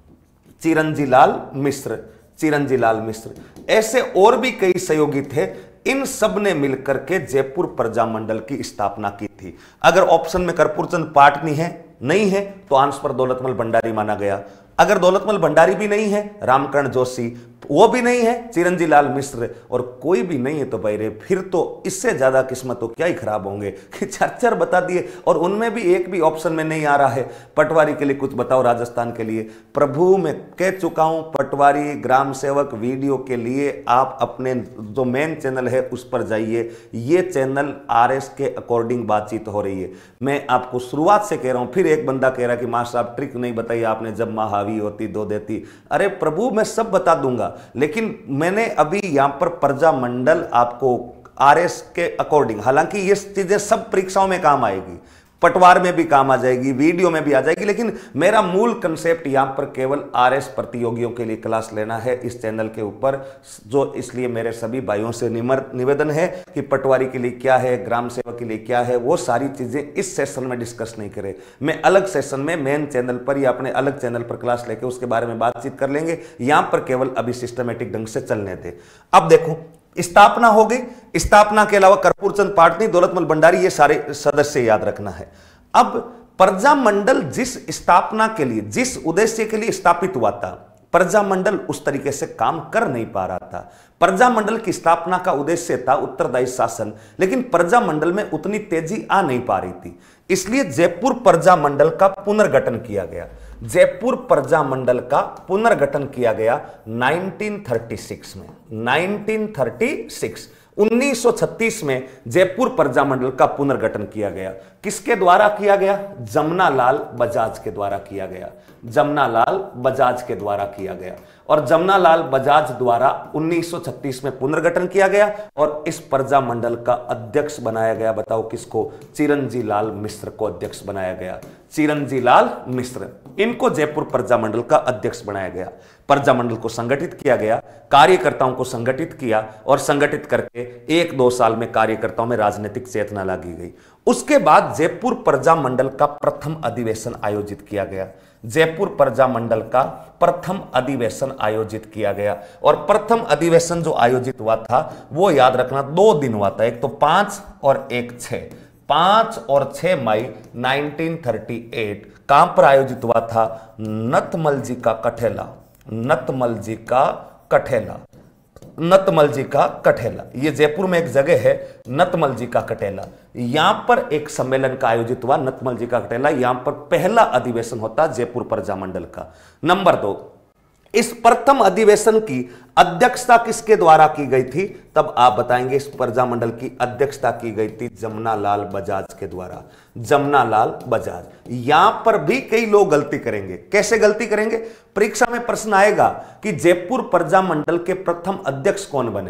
चिरंजी लाल मिश्र चिरंजी लाल मिश्र ऐसे और भी कई सहयोगी थे। इन सब ने मिलकर के जयपुर प्रजामंडल की स्थापना की थी। अगर ऑप्शन में कर्पूर चंद पाटनी है नहीं है तो आंसर दौलतमल भंडारी माना गया। अगर दौलतमल भंडारी भी नहीं है, रामकरण जोशी वो भी नहीं है, चिरंजी लाल मिश्र और कोई भी नहीं है, तो भाई रे फिर तो इससे ज्यादा किस्मत तो क्या ही खराब होंगे कि चार चार बता दिए और उनमें भी एक भी ऑप्शन में नहीं आ रहा है। पटवारी के लिए कुछ बताओ, राजस्थान के लिए। प्रभु मैं कह चुका हूं, पटवारी ग्राम सेवक वीडियो के लिए आप अपने जो मेन चैनल है उस पर जाइए। ये चैनल आर एस के अकॉर्डिंग बातचीत हो रही है। मैं आपको शुरुआत से कह रहा हूं। फिर एक बंदा कह रहा कि मां साहब ट्रिक नहीं बताई आपने, जब मां हावी होती दो देती। अरे प्रभु मैं सब बता दूंगा, लेकिन मैंने अभी यहां पर प्रजामंडल आपको आरएस के अकॉर्डिंग, हालांकि ये चीजें सब परीक्षाओं में काम आएगी, पटवार में भी काम आ जाएगी, वीडियो में भी आ जाएगी, लेकिन मेरा मूल कंसेप्ट यहां पर केवल आरएस प्रतियोगियों के लिए क्लास लेना है इस चैनल के ऊपर। जो इसलिए मेरे सभी भाइयों से निवेदन है कि पटवारी के लिए क्या है, ग्राम सेवक के लिए क्या है, वो सारी चीजें इस सेशन में डिस्कस नहीं करें। मैं अलग सेशन में मेन चैनल पर या अपने अलग चैनल पर क्लास लेके उसके बारे में बातचीत कर लेंगे। यहां पर केवल अभी सिस्टमेटिक ढंग से चलने दे। अब देखो, स्थापना हो गई। स्थापना के अलावा कर्पूरचंद पाटनी, दौलतमल भंडारी, ये सारे सदस्य याद रखना है। अब प्रजामंडल जिस स्थापना के लिए, जिस उद्देश्य के लिए स्थापित हुआ था, प्रजामंडल उस तरीके से काम कर नहीं पा रहा था। प्रजामंडल की स्थापना का उद्देश्य था उत्तरदायी शासन, लेकिन प्रजामंडल में उतनी तेजी आ नहीं पा रही थी। इसलिए जयपुर प्रजामंडल का पुनर्गठन किया गया। जयपुर प्रजामंडल का पुनर्गठन किया गया उन्नीस सौ छत्तीस में। उन्नीस सौ छत्तीस उन्नीस सौ छत्तीस में जयपुर प्रजामंडल का पुनर्गठन किया गया। किसके द्वारा किया गया? जमनालाल बजाज के द्वारा किया गया। जमनालाल बजाज के द्वारा किया गया और जमनालाल बजाज द्वारा उन्नीस सौ छत्तीस में पुनर्गठन किया गया और इस प्रजामंडल का अध्यक्ष बनाया गया। बताओ किसको? चिरंजी लाल मिश्र को अध्यक्ष बनाया गया। चिरंजी लाल मिश्र, इनको जयपुर प्रजामंडल का अध्यक्ष बनाया गया। प्रजामंडल को संगठित किया गया, कार्यकर्ताओं को संगठित किया और संगठित करके एक दो साल में कार्यकर्ताओं में राजनीतिक चेतना लागी गई। उसके बाद जयपुर प्रजामंडल का प्रथम अधिवेशन आयोजित किया गया। जयपुर प्रजामंडल का प्रथम अधिवेशन आयोजित किया गया और प्रथम अधिवेशन जो आयोजित हुआ था वो याद रखना दो दिन हुआ था, एक तो पांच और एक छह। पांच और छह मई उन्नीस सौ अड़तीस कहां पर आयोजित हुआ था? नतमल जी का कठेला। नतमल जी का कठेला। नतमल जी का कठेला, ये जयपुर में एक जगह है, नतमल जी का कठेला। यहां पर एक सम्मेलन का आयोजित हुआ, नतमल जी का कठेला। यहां पर पहला अधिवेशन होता जयपुर प्रजामंडल का। नंबर दो, इस प्रथम अधिवेशन की अध्यक्षता किसके द्वारा की गई थी? तब आप बताएंगे। इस प्रजामंडल की अध्यक्षता की गई थी जमनालाल बजाज के द्वारा। जमनालाल बजाज। यहां पर भी कई लोग गलती करेंगे। कैसे गलती करेंगे? परीक्षा में प्रश्न आएगा कि जयपुर प्रजामंडल के प्रथम अध्यक्ष कौन बने?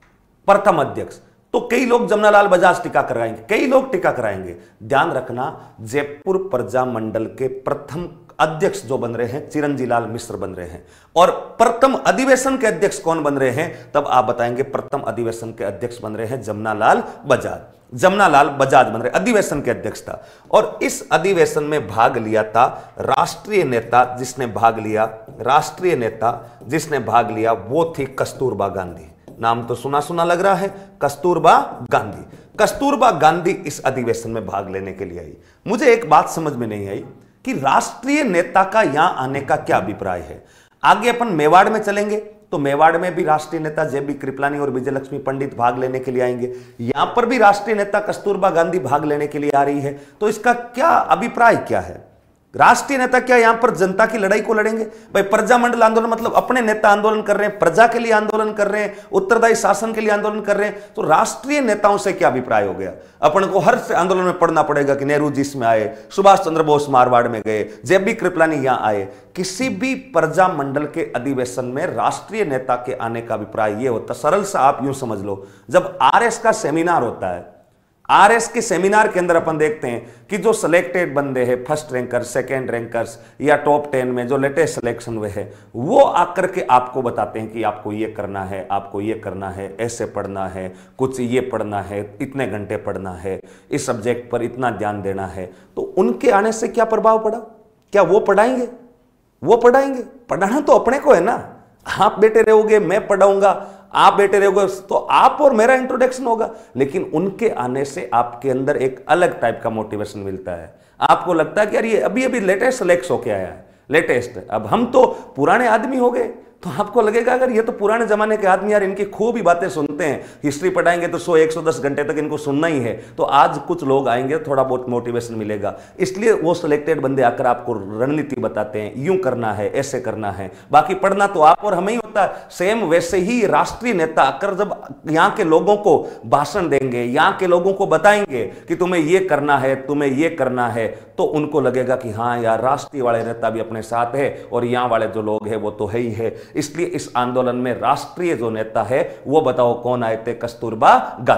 प्रथम अध्यक्ष, तो कई लोग जमनालाल बजाज टीका कराएंगे, कई लोग टीका कराएंगे। ध्यान रखना, जयपुर प्रजामंडल के प्रथम अध्यक्ष जो बन रहे हैं चिरंजी लाल मिश्र बन रहे हैं और प्रथम अधिवेशन के अध्यक्ष कौन बन रहे हैं? तब आप बताएंगे प्रथम अधिवेशन के अध्यक्ष बन रहे हैं जमनालाल बजाज। जमनालाल बजाज बन रहे अधिवेशन के अध्यक्ष था और इस अधिवेशन में भाग लिया था राष्ट्रीय नेता जिसने भाग लिया राष्ट्रीय नेता जिसने भाग लिया वो थी कस्तूरबा गांधी। नाम तो सुना सुना लग रहा है, कस्तूरबा गांधी। कस्तूरबा गांधी इस अधिवेशन में भाग लेने के लिए आई। मुझे एक बात समझ में नहीं आई कि राष्ट्रीय नेता का यहां आने का क्या अभिप्राय है। आगे अपन मेवाड़ में चलेंगे तो मेवाड़ में भी राष्ट्रीय नेता जे बी कृपलानी और विजय लक्ष्मी पंडित भाग लेने के लिए आएंगे। यहां पर भी राष्ट्रीय नेता कस्तूरबा गांधी भाग लेने के लिए आ रही है। तो इसका क्या अभिप्राय क्या है? राष्ट्रीय नेता क्या यहां पर जनता की लड़ाई को लड़ेंगे? भाई प्रजामंडल आंदोलन मतलब अपने नेता आंदोलन कर रहे हैं, प्रजा के लिए आंदोलन कर रहे हैं, उत्तरदायी शासन के लिए आंदोलन कर रहे हैं। तो राष्ट्रीय नेताओं से क्या अभिप्राय हो गया? अपन को हर आंदोलन में पढ़ना पड़ेगा कि नेहरू जी इसमें आए, सुभाष चंद्र बोस मारवाड़ में गए, जे बी कृपलानी यहां आए। किसी भी प्रजामंडल के अधिवेशन में राष्ट्रीय नेता के आने का अभिप्राय यह होता, सरल सा आप यूं समझ लो, जब आरएस का सेमिनार होता है, आरएस के सेमिनार के अंदर अपन देखते हैं कि जो सिलेक्टेड बंदे हैं, फर्स्ट रैंकर्स, सेकेंड रैंकर्स या टॉप टेन में जो लेटेस्ट सिलेक्शन हुए हैं, वो आकर के आपको बताते हैं कि आपको ये करना है, आपको ये करना है, ऐसे पढ़ना है, कुछ ये पढ़ना है, इतने घंटे पढ़ना है, इस सब्जेक्ट पर इतना ध्यान देना है। तो उनके आने से क्या प्रभाव पड़ा? क्या वो पढ़ाएंगे? वो पढ़ाएंगे? पढ़ाना तो अपने को है ना। आप बेटे रहोगे, मैं पढ़ाऊंगा, आप बेटे रहोगे तो आप और मेरा इंट्रोडक्शन होगा। लेकिन उनके आने से आपके अंदर एक अलग टाइप का मोटिवेशन मिलता है। आपको लगता है कि यार ये अभी अभी लेटेस्ट सेलेक्ट होके आया है, लेटेस्ट, अब हम तो पुराने आदमी हो गए। तो आपको लगेगा अगर ये तो पुराने जमाने के आदमी यार इनकी खूब ही बातें सुनते हैं, हिस्ट्री पढ़ाएंगे तो सौ एक सौ दस घंटे तक इनको सुनना ही है। तो आज कुछ लोग आएंगे, थोड़ा बहुत मोटिवेशन मिलेगा। इसलिए वो सिलेक्टेड बंदे आकर आपको रणनीति बताते हैं, यूं करना है, ऐसे करना है। बाकी पढ़ना तो आप और हमें ही होता है। सेम वैसे ही राष्ट्रीय नेता आकर जब यहाँ के लोगों को भाषण देंगे, यहाँ के लोगों को बताएंगे कि तुम्हें ये करना है, तुम्हें ये करना है, तो उनको लगेगा कि हाँ यार राष्ट्रीय वाले नेता भी अपने साथ है और यहाँ वाले जो लोग हैं वो तो है ही है। इसलिए इस आंदोलन में राष्ट्रीय जो नेता है वो बताओ कौन आए थे? कस्तूरबा गांधी।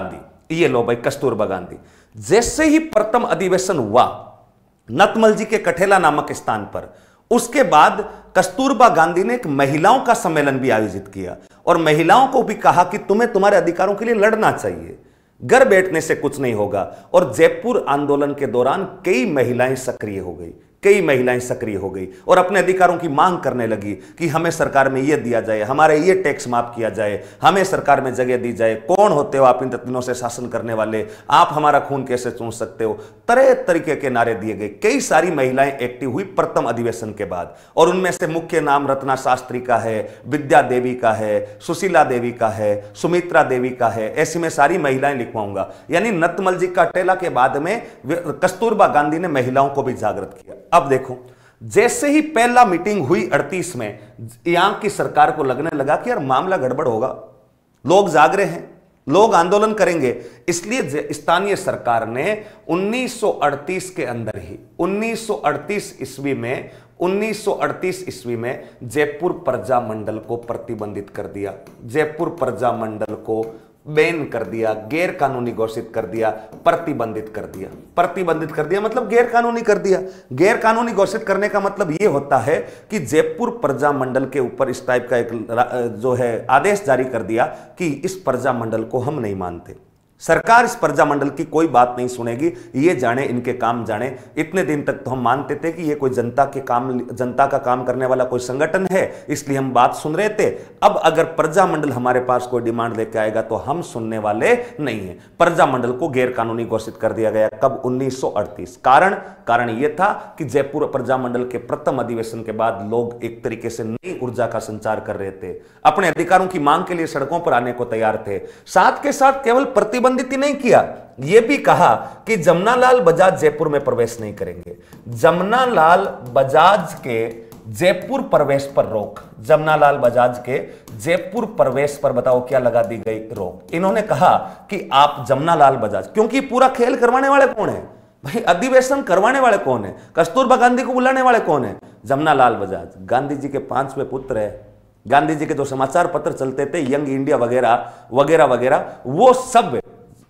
ये लो भाई कस्तूरबा गांधी। जैसे ही प्रथम अधिवेशन हुआ नतमल जी के कठेला नामक स्थान पर, उसके बाद कस्तूरबा गांधी ने एक महिलाओं का सम्मेलन भी आयोजित किया और महिलाओं को भी कहा कि तुम्हें तुम्हारे अधिकारों के लिए लड़ना चाहिए, घर बैठने से कुछ नहीं होगा। और जयपुर आंदोलन के दौरान कई महिलाएं सक्रिय हो गई, कई महिलाएं सक्रिय हो गई और अपने अधिकारों की मांग करने लगी कि हमें सरकार में यह दिया जाए, हमारे ये टैक्स माफ किया जाए, हमें सरकार में जगह दी जाए, कौन होते हो आप इन दिनों से शासन करने वाले, आप हमारा खून कैसे चूस सकते हो, तरह तरीके के नारे दिए गए। कई सारी महिलाएं एक्टिव हुई प्रथम अधिवेशन के बाद और उनमें से मुख्य नाम रत्ना शास्त्री का है, विद्या देवी का है, सुशीला देवी का है, सुमित्रा देवी का है, ऐसी में सारी महिलाएं लिखवाऊंगा। यानी नतमल जी का टेला के बाद में कस्तूरबा गांधी ने महिलाओं को भी जागृत किया। अब देखो, जैसे ही पहला मीटिंग हुई अड़तीस में, यहां की सरकार को लगने लगा कि यार मामला गड़बड़ होगा, लोग जाग रहे हैं, लोग आंदोलन करेंगे। इसलिए स्थानीय सरकार ने उन्नीस सौ अड़तीस के अंदर ही उन्नीस सौ अड़तीस ईस्वी में उन्नीस सौ अड़तीस ईस्वी में जयपुर प्रजा मंडल को प्रतिबंधित कर दिया, जयपुर प्रजा मंडल को बैन कर दिया, गैर कानूनी घोषित कर दिया, प्रतिबंधित कर दिया। प्रतिबंधित कर दिया मतलब गैर कानूनी कर दिया। गैर कानूनी घोषित करने का मतलब यह होता है कि जयपुर प्रजा मंडल के ऊपर इस टाइप का एक जो है आदेश जारी कर दिया कि इस प्रजा मंडल को हम नहीं मानते, सरकार इस प्रजा मंडल की कोई बात नहीं सुनेगी, ये जाने इनके काम जाने। इतने दिन तक तो हम मानते थे कि ये कोई जनता के काम जनता का काम करने वाला कोई संगठन है, इसलिए हम बात सुन रहे थे। अब अगर प्रजा मंडल हमारे पास कोई डिमांड लेके आएगा तो हम सुनने वाले नहीं है। प्रजा मंडल को गैर कानूनी घोषित कर दिया गया। कब? उन्नीस सौ अड़तीस। कारण कारण यह था कि जयपुर प्रजा मंडल के प्रथम अधिवेशन के बाद लोग एक तरीके से नई ऊर्जा का संचार कर रहे थे, अपने अधिकारों की मांग के लिए सड़कों पर आने को तैयार थे। साथ के साथ केवल प्रतिबंधित ही नहीं किया, यह भी कहा कि जमनालाल बजाज जयपुर में प्रवेश नहीं करेंगे। जमनालाल बजाज के जयपुर प्रवेश पर रोक, जमनालाल बजाज के जयपुर प्रवेश पर बताओ क्या लगा दी गई? रोक। इन्होंने कहा कि आप जमनालाल बजाज, क्योंकि पूरा खेल करवाने वाले कौन है भाई, अधिवेशन करवाने वाले कौन है, कस्तूरबा गांधी को बुलाने वाले कौन है? जमनालाल बजाज, गांधी जी के पांचवे पुत्र है। गांधी जी के जो समाचार पत्र चलते थे, यंग इंडिया वगैरह वगैरह वगैरह, वो सब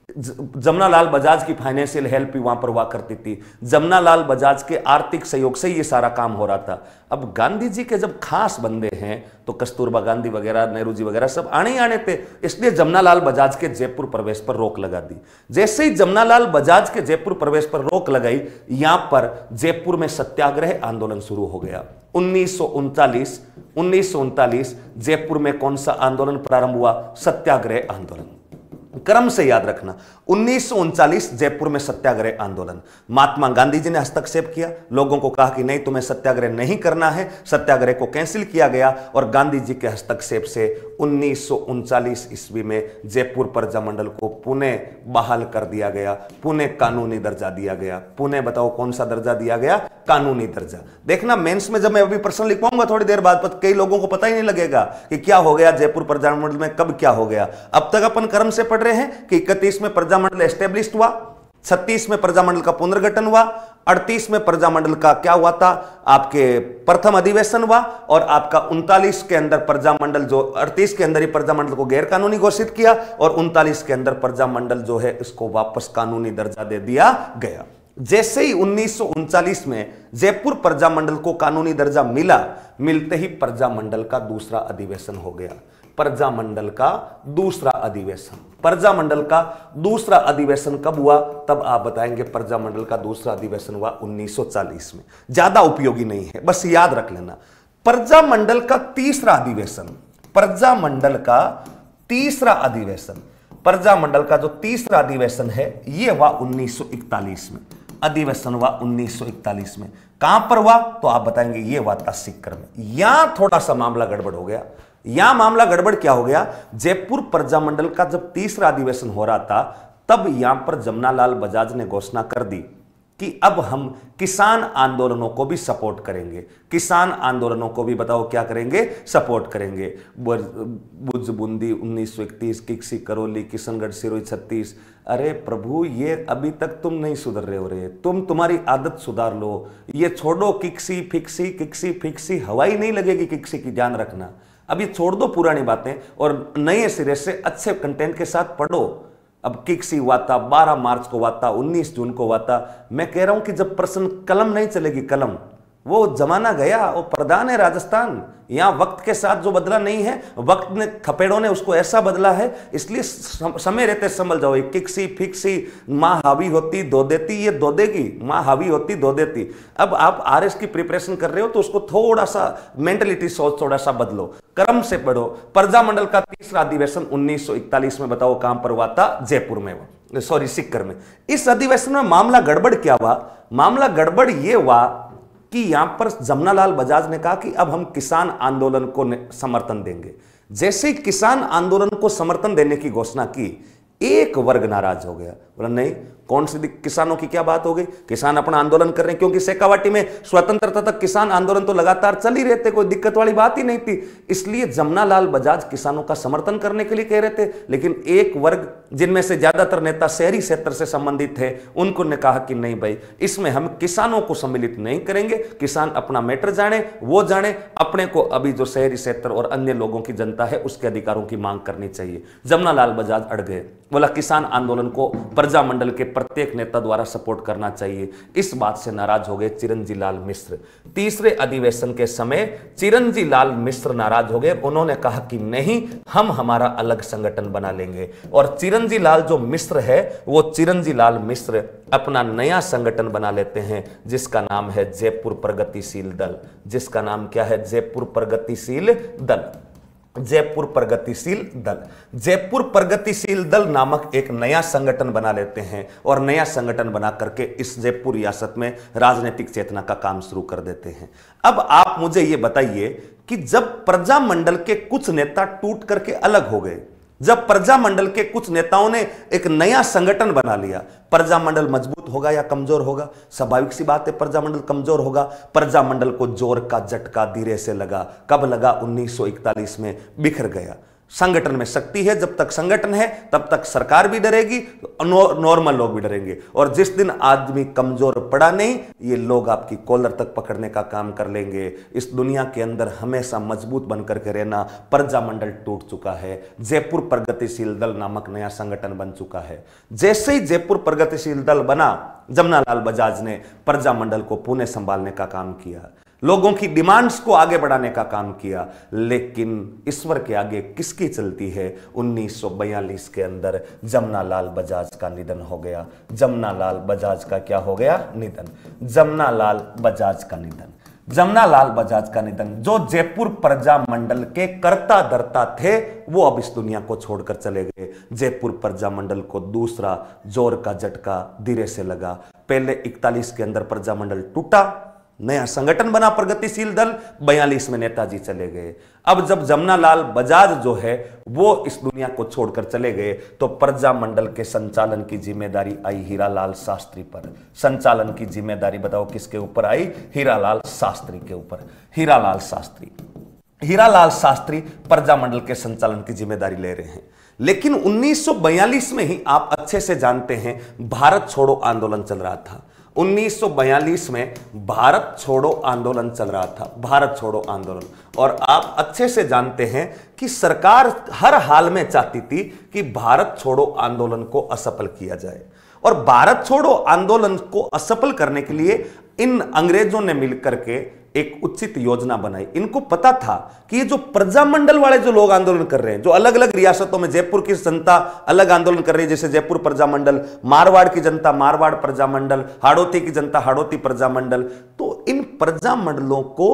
जमनालाल बजाज की फाइनेंशियल हेल्प भी वहां पर हुआ करती थी। जमनालाल बजाज के आर्थिक सहयोग से ये सारा काम हो रहा था। अब गांधी जी के जब खास बंदे हैं तो कस्तूरबा गांधी वगैरह, नेहरू जी वगैरह सब आने ही आने थे, इसलिए जमनालाल बजाज के जयपुर प्रवेश पर रोक लगा दी। जैसे ही जमनालाल बजाज के जयपुर प्रवेश पर रोक लगाई, यहां पर जयपुर में सत्याग्रह आंदोलन शुरू हो गया। उन्नीस सौ उनतालीस उन्नीस सौ उनतालीस जयपुर में कौन सा आंदोलन प्रारंभ हुआ? सत्याग्रह आंदोलन। क्रम से याद रखना, उन्नीस सौ उनचालीस जयपुर में सत्याग्रह आंदोलन। महात्मा गांधी जी ने हस्तक्षेप किया, लोगों को कहा कि नहीं, तुम्हें सत्याग्रह नहीं करना है। सत्याग्रह को कैंसिल किया गया और गांधी जी के हस्तक्षेप से उन्नीस सौ उनचालीस ईस्वी में जयपुर प्रजा मंडल को पुनः बहाल कर दिया गया, पुनः कानूनी दर्जा दिया गया। पुनः बताओ कौन सा दर्जा दिया गया? कानूनी दर्जा। देखना मेंस में जब मैं अभी प्रश्न लिखवाऊंगा थोड़ी देर बाद, पर कई लोगों को पता ही नहीं लगेगा कि क्या हो गया जयपुर प्रजा मंडल में, कब क्या हो गया। अब तक अपन क्रम से पढ़ रहे हैं कि इकतीस में प्रजा मंडल एस्टेब्लिश हुआ, छत्तीस में प्रजा मंडल का पुनर्गठन हुआ, अड़तीस में प्रजा मंडल का क्या हुआ था, आपके प्रथम अधिवेशन हुआ, और आपका उनतालीस के अंदर प्रजा मंडल जो अड़तीस के अंदर ही प्रजा मंडल को गैर कानूनी घोषित किया और उनतालीस के अंदर प्रजा मंडल जो है इसको वापस कानूनी दर्जा दे दिया गया। जैसे ही उन्नीस सौ उनचालीस में जयपुर प्रजा मंडल को कानूनी दर्जा मिला, मिलते ही प्रजा मंडल का दूसरा अधिवेशन हो गया। प्रजा मंडल का दूसरा अधिवेशन, प्रजा मंडल का दूसरा अधिवेशन कब हुआ? तब आप बताएंगे। प्रजा मंडल का दूसरा अधिवेशन हुआ उन्नीस सौ चालीस में। ज्यादा उपयोगी नहीं है, बस याद रख लेना। प्रजा मंडल का तीसरा अधिवेशन, प्रजा मंडल का तीसरा अधिवेशन, प्रजा मंडल का जो तीसरा अधिवेशन है यह हुआ उन्नीस सौ इकतालीस में। अधिवेशन हुआ उन्नीस सौ इकतालीस में। कहां पर हुआ? तो आप बताएंगे यह हुआ था सीकर में। यहां थोड़ा सा मामला गड़बड़ हो गया। यहां मामला गड़बड़ क्या हो गया? जयपुर प्रजा मंडल का जब तीसरा अधिवेशन हो रहा था, तब यहां पर जमनालाल बजाज ने घोषणा कर दी कि अब हम किसान आंदोलनों को भी सपोर्ट करेंगे। किसान आंदोलनों को भी बताओ क्या करेंगे? सपोर्ट करेंगे। भुज बूंदी उन्नीस सौ इकतीस, किक्सी करौली, किशनगढ़ सिरोही छत्तीस। अरे प्रभु, ये अभी तक तुम नहीं सुधर रहे हो रहे, तुम तुम्हारी आदत सुधार लो। ये छोड़ो किक्सी फिक्सी, किक्सी फिक्सी हवाई नहीं लगेगी किक्सी की, ध्यान रखना। अब ये छोड़ दो पुरानी बातें और नए सिरे से अच्छे कंटेंट के साथ पढ़ो। अब किक्सी हुआ था, बारह मार्च को हुआ था, उन्नीस जून को हुआ था। मैं कह रहा हूं कि जब प्रश्न कलम नहीं चलेगी, कलम, वो जमाना गया, वो प्रधान है राजस्थान। यहां वक्त के साथ जो बदला नहीं है, वक्त ने, थपेड़ों ने उसको ऐसा बदला है, इसलिए समय रहते संभल जाओ। किक्सी फिक्सी, मां हावी होती दो देती, ये दो देगी, मां हावी होती दो देती। अब आप आरएस की प्रिपरेशन कर रहे हो तो उसको थोड़ा सा मेंटलिटी सोच थोड़ा सा बदलो, क्रम से पढ़ो। प्रजामंडल का तीसरा अधिवेशन उन्नीस सौ इकतालीस में बताओ कहां पर हुआ था? जयपुर में, सॉरी सीकर में। इस अधिवेशन में मामला गड़बड़ क्या हुआ? मामला गड़बड़ यह हुआ कि यहां पर जमनालाल बजाज ने कहा कि अब हम किसान आंदोलन को समर्थन देंगे। जैसे ही किसान आंदोलन को समर्थन देने की घोषणा की, एक वर्ग नाराज हो गया, बोला नहीं, कौन सी किसानों की क्या बात हो गई? किसान अपना आंदोलन कर रहे हैं, क्योंकि शेखावाटी में स्वतंत्रता तक किसान आंदोलन तो लगातार चल ही रहे थे, कोई दिक्कत वाली बात ही नहीं थी। इसलिए जमनालाल बजाज किसानों का समर्थन करने के लिए कह रहे थे, लेकिन एक वर्ग जिनमें से ज्यादातर नेता शहरी क्षेत्र से संबंधित थे, उनको ने कहा कि नहीं भाई, इसमें हम किसानों को सम्मिलित नहीं करेंगे, किसान अपना मैटर जाने, वो जाने, अपने को अभी जो शहरी क्षेत्र और अन्य लोगों की जनता है उसके अधिकारों की मांग करनी चाहिए। जमनालाल बजाज अड़ गए, बोला किसान आंदोलन को प्रजामंडल के प्रत्येक नेता द्वारा सपोर्ट करना चाहिए। इस बात से नाराज हो गए चिरंजी लाल मिश्र। तीसरे अधिवेशन के समय चिरंजी लाल मिश्र नाराज हो गए, उन्होंने कहा कि नहीं, हम हमारा अलग संगठन बना लेंगे। और चिरंजी लाल जो मिश्र है, वो चिरंजी लाल मिश्र अपना नया संगठन बना लेते हैं, जिसका नाम है जयपुर प्रगतिशील दल। जिसका नाम क्या है? जयपुर प्रगतिशील दल। जयपुर प्रगतिशील दल जयपुर प्रगतिशील दल नामक एक नया संगठन बना लेते हैं और नया संगठन बना करके इस जयपुर रियासत में राजनीतिक चेतना का काम शुरू कर देते हैं। अब आप मुझे यह बताइए कि जब प्रजामंडल के कुछ नेता टूट करके अलग हो गए, जब प्रजामंडल के कुछ नेताओं ने एक नया संगठन बना लिया, प्रजामंडल मजबूत होगा या कमजोर होगा? स्वाभाविक सी बात है, प्रजामंडल कमजोर होगा। प्रजामंडल को जोर का झटका धीरे से लगा। कब लगा? उन्नीस सौ इकतालीस में बिखर गया। संगठन में शक्ति है, जब तक संगठन है तब तक सरकार भी डरेगी, नॉर्मल लोग भी डरेंगे। और जिस दिन आदमी कमजोर पड़ा नहीं, ये लोग आपकी कॉलर तक पकड़ने का काम कर लेंगे। इस दुनिया के अंदर हमेशा मजबूत बनकर के रहना। प्रजामंडल टूट चुका है, जयपुर प्रगतिशील दल नामक नया संगठन बन चुका है। जैसे ही जयपुर प्रगतिशील दल बना, जमनालाल बजाज ने प्रजामंडल को पुणे संभालने का काम किया, लोगों की डिमांड्स को आगे बढ़ाने का काम किया। लेकिन ईश्वर के आगे किसकी चलती है? उन्नीस सौ बयालीस के अंदर जमनालाल बजाज का निधन हो गया। जमनालाल बजाज का क्या हो गया? निधन। जमनालाल बजाज का निधन जमनालाल बजाज का निधन जो जयपुर प्रजामंडल के कर्ता धर्ता थे, वो अब इस दुनिया को छोड़कर चले गए। जयपुर प्रजामंडल को दूसरा जोर का झटका धीरे से लगा। पहले इकतालीस के अंदर प्रजामंडल टूटा, नया संगठन बना प्रगतिशील दल, बयालीस में नेताजी चले गए। अब जब जमनालाल बजाज जो है वो इस दुनिया को छोड़कर चले गए, तो प्रजामंडल के संचालन की जिम्मेदारी आई हीरालाल शास्त्री पर। संचालन की जिम्मेदारी बताओ किसके ऊपर आई? हीरालाल शास्त्री के ऊपर। हीरालाल शास्त्री हीरालाल शास्त्री प्रजामंडल के संचालन की जिम्मेदारी ले रहे हैं। लेकिन उन्नीस सौ बयालीस में ही आप अच्छे से जानते हैं, भारत छोड़ो आंदोलन चल रहा था। उन्नीस सौ बयालीस में भारत छोड़ो आंदोलन चल रहा था, भारत छोड़ो आंदोलन। और आप अच्छे से जानते हैं कि सरकार हर हाल में चाहती थी कि भारत छोड़ो आंदोलन को असफल किया जाए। और भारत छोड़ो आंदोलन को असफल करने के लिए इन अंग्रेजों ने मिलकर के एक उचित योजना बनाई। इनको पता था कि ये जो प्रजामंडल वाले जो लोग आंदोलन कर रहे हैं, जो अलग अलग रियासतों में, जयपुर की जनता अलग आंदोलन कर रही है, जैसे जयपुर प्रजामंडल, मारवाड़ की जनता मारवाड़ प्रजामंडल, हाड़ौती की जनता हाड़ौती प्रजामंडल, तो इन प्रजामंडलों को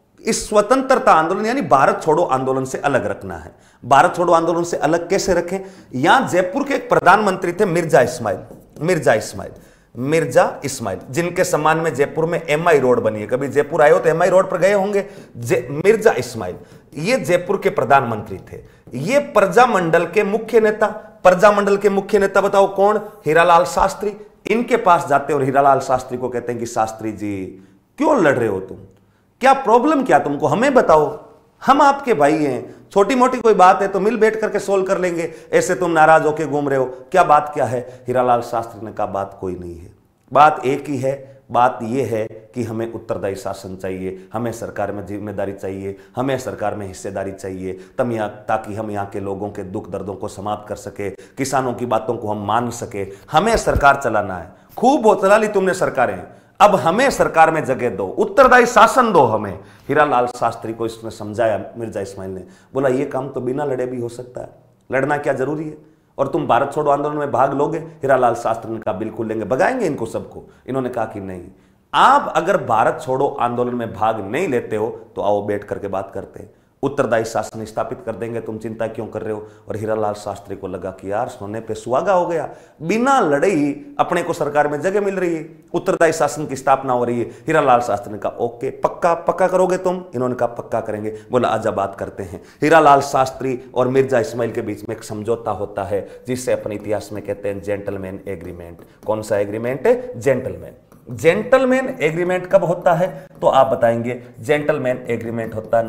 इस स्वतंत्रता आंदोलन यानी भारत छोड़ो आंदोलन से अलग रखना है। भारत छोड़ो आंदोलन से अलग कैसे रखें? यहां जयपुर के एक प्रधानमंत्री थे मिर्जा इस्माइल, मिर्जा इस्माइल मिर्जा इस्माइल जिनके सम्मान में जयपुर में एमआई रोड बनी है। कभी जयपुर आए हो तो एमआई रोड पर गए होंगे। मिर्जा इस्माइल ये जयपुर के प्रधानमंत्री थे। ये प्रजामंडल के मुख्य नेता, प्रजामंडल के मुख्य नेता बताओ कौन? हीरालाल शास्त्री। इनके पास जाते और हीरालाल शास्त्री को कहते हैं कि शास्त्री जी क्यों लड़ रहे हो तुम? क्या प्रॉब्लम क्या तुमको? हमें बताओ, हम आपके भाई हैं। छोटी मोटी कोई बात है तो मिल बैठ करके सोल्व कर लेंगे, ऐसे तुम नाराज होके घूम रहे हो, क्या बात क्या है? हीरालाल शास्त्री ने कहा बात कोई नहीं है, बात एक ही है, बात यह है कि हमें उत्तरदायी शासन चाहिए, हमें सरकार में जिम्मेदारी चाहिए, हमें सरकार में हिस्सेदारी चाहिए, तब यहाँ ताकि हम यहाँ के लोगों के दुख दर्दों को समाप्त कर सके, किसानों की बातों को हम मान सके। हमें सरकार चलाना है। खूब वो चला ली तुमने सरकारें, अब हमें सरकार में जगह दो, उत्तरदायी शासन दो हमें। हीरालाल शास्त्री को इसने समझाया मिर्जा इस्माइल ने, बोला ये काम तो बिना लड़े भी हो सकता है, लड़ना क्या जरूरी है, और तुम भारत छोड़ो आंदोलन में भाग लोगे? हीरालाल शास्त्री ने कहा बिल्कुल लेंगे, भगाएंगे इनको सबको। इन्होंने कहा कि नहीं, आप अगर भारत छोड़ो आंदोलन में भाग नहीं लेते हो तो आओ बैठ करके बात करते हैं, उत्तरदायी शासन स्थापित कर देंगे, तुम चिंता क्यों कर रहे हो। और हीरालाल शास्त्री को लगा कि यार सोने पे सुहागा हो गया, बिना लड़े ही अपने को सरकार में जगह मिल रही है, उत्तरदायी शासन की स्थापना हो रही है। हीरालाल शास्त्री ने कहा ओके, पक्का पक्का करोगे तुम? इन्होंने कहा पक्का करेंगे। बोला आजा बात करते हैं। हीरालाल शास्त्री और मिर्जा इस्माइल के बीच में एक समझौता होता है जिसे अपने इतिहास में कहते हैं जेंटलमैन एग्रीमेंट। कौन सा एग्रीमेंट है? जेंटलमैन। जेंटलमैन एग्रीमेंट कब होता है तो आप बताएंगे? जेंटलमैन एग्रीमेंट होता है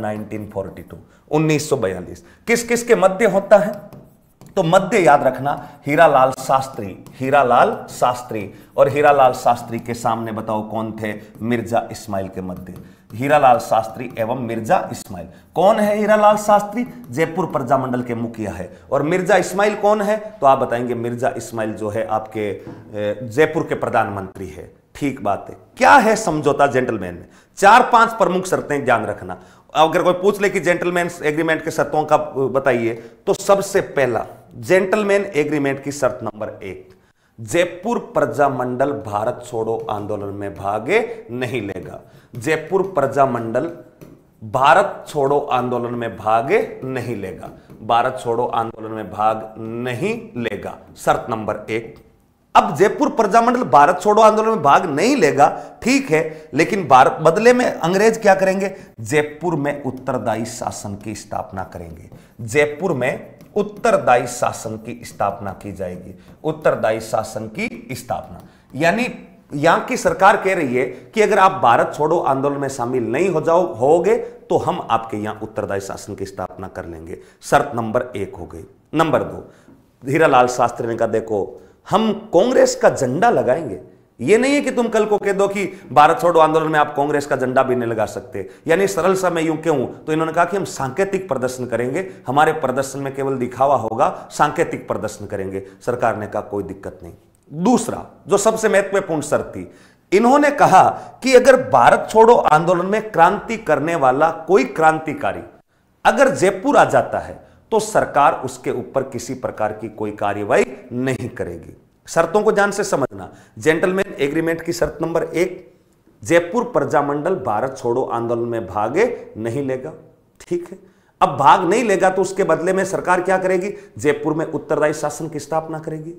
उन्नीस सौ बयालीस। किस किस के मध्य होता है? तो मध्य याद रखना, हीरालाल शास्त्री, हीरालाल शास्त्री और हीरालाल शास्त्री के सामने बताओ कौन थे? मिर्जा इस्माइल के मध्य। हीरालाल शास्त्री एवं मिर्जा इस्माइल। कौन है हीरालाल शास्त्री? जयपुर प्रजामंडल के मुखिया है। और मिर्जा इस्माइल कौन है तो आप बताएंगे मिर्जा इस्माइल जो है आपके जयपुर के प्रधानमंत्री है। ठीक बात है। क्या है समझौता जेंटलमैन में? चार पांच प्रमुख शर्तें ध्यान रखना। अगर कोई पूछ ले कि जेंटलमैन एग्रीमेंट के शर्तों का बताइए तो सबसे पहला जेंटलमैन एग्रीमेंट की शर्त नंबर एक, जयपुर प्रजामंडल भारत छोड़ो आंदोलन में भागे नहीं लेगा। जयपुर प्रजामंडल भारत छोड़ो आंदोलन में भागे नहीं लेगा, भारत छोड़ो आंदोलन में भाग नहीं लेगा, शर्त नंबर एक। अब जयपुर प्रजामंडल भारत छोड़ो आंदोलन में भाग नहीं लेगा, ठीक है, लेकिन भारत बदले में अंग्रेज क्या करेंगे? जयपुर में उत्तरदायी शासन की स्थापना करेंगे। जयपुर में उत्तरदायी शासन की स्थापना की जाएगी, उत्तरदायी शासन की स्थापना। यानी यहां की सरकार कह रही है कि अगर आप भारत छोड़ो आंदोलन में शामिल नहीं हो जाओ होगे तो हम आपके यहां उत्तरदायी शासन की स्थापना कर लेंगे। शर्त नंबर एक हो गई। नंबर दो, हीरालाल शास्त्री ने कहा देखो हम कांग्रेस का झंडा लगाएंगे। यह नहीं है कि तुम कल को कह दो कि भारत छोड़ो आंदोलन में आप कांग्रेस का झंडा भी नहीं लगा सकते। यानी सरल सा मैं यूं क्यों, तो इन्होंने कहा कि हम सांकेतिक प्रदर्शन करेंगे, हमारे प्रदर्शन में केवल दिखावा होगा, सांकेतिक प्रदर्शन करेंगे। सरकार ने कहा कोई दिक्कत नहीं। दूसरा जो सबसे महत्वपूर्ण शर्त थी, इन्होंने कहा कि अगर भारत छोड़ो आंदोलन में क्रांति करने वाला कोई क्रांतिकारी अगर जयपुर आ जाता है तो सरकार उसके ऊपर किसी प्रकार की कोई कार्रवाई नहीं करेगी। शर्तों को ध्यान से समझना। जेंटलमैन एग्रीमेंट की शर्त नंबर एक, जयपुर प्रजामंडल भारत छोड़ो आंदोलन में भागे नहीं लेगा, ठीक है। अब भाग नहीं लेगा तो उसके बदले में सरकार क्या करेगी? जयपुर में उत्तरदायी शासन की स्थापना करेगी।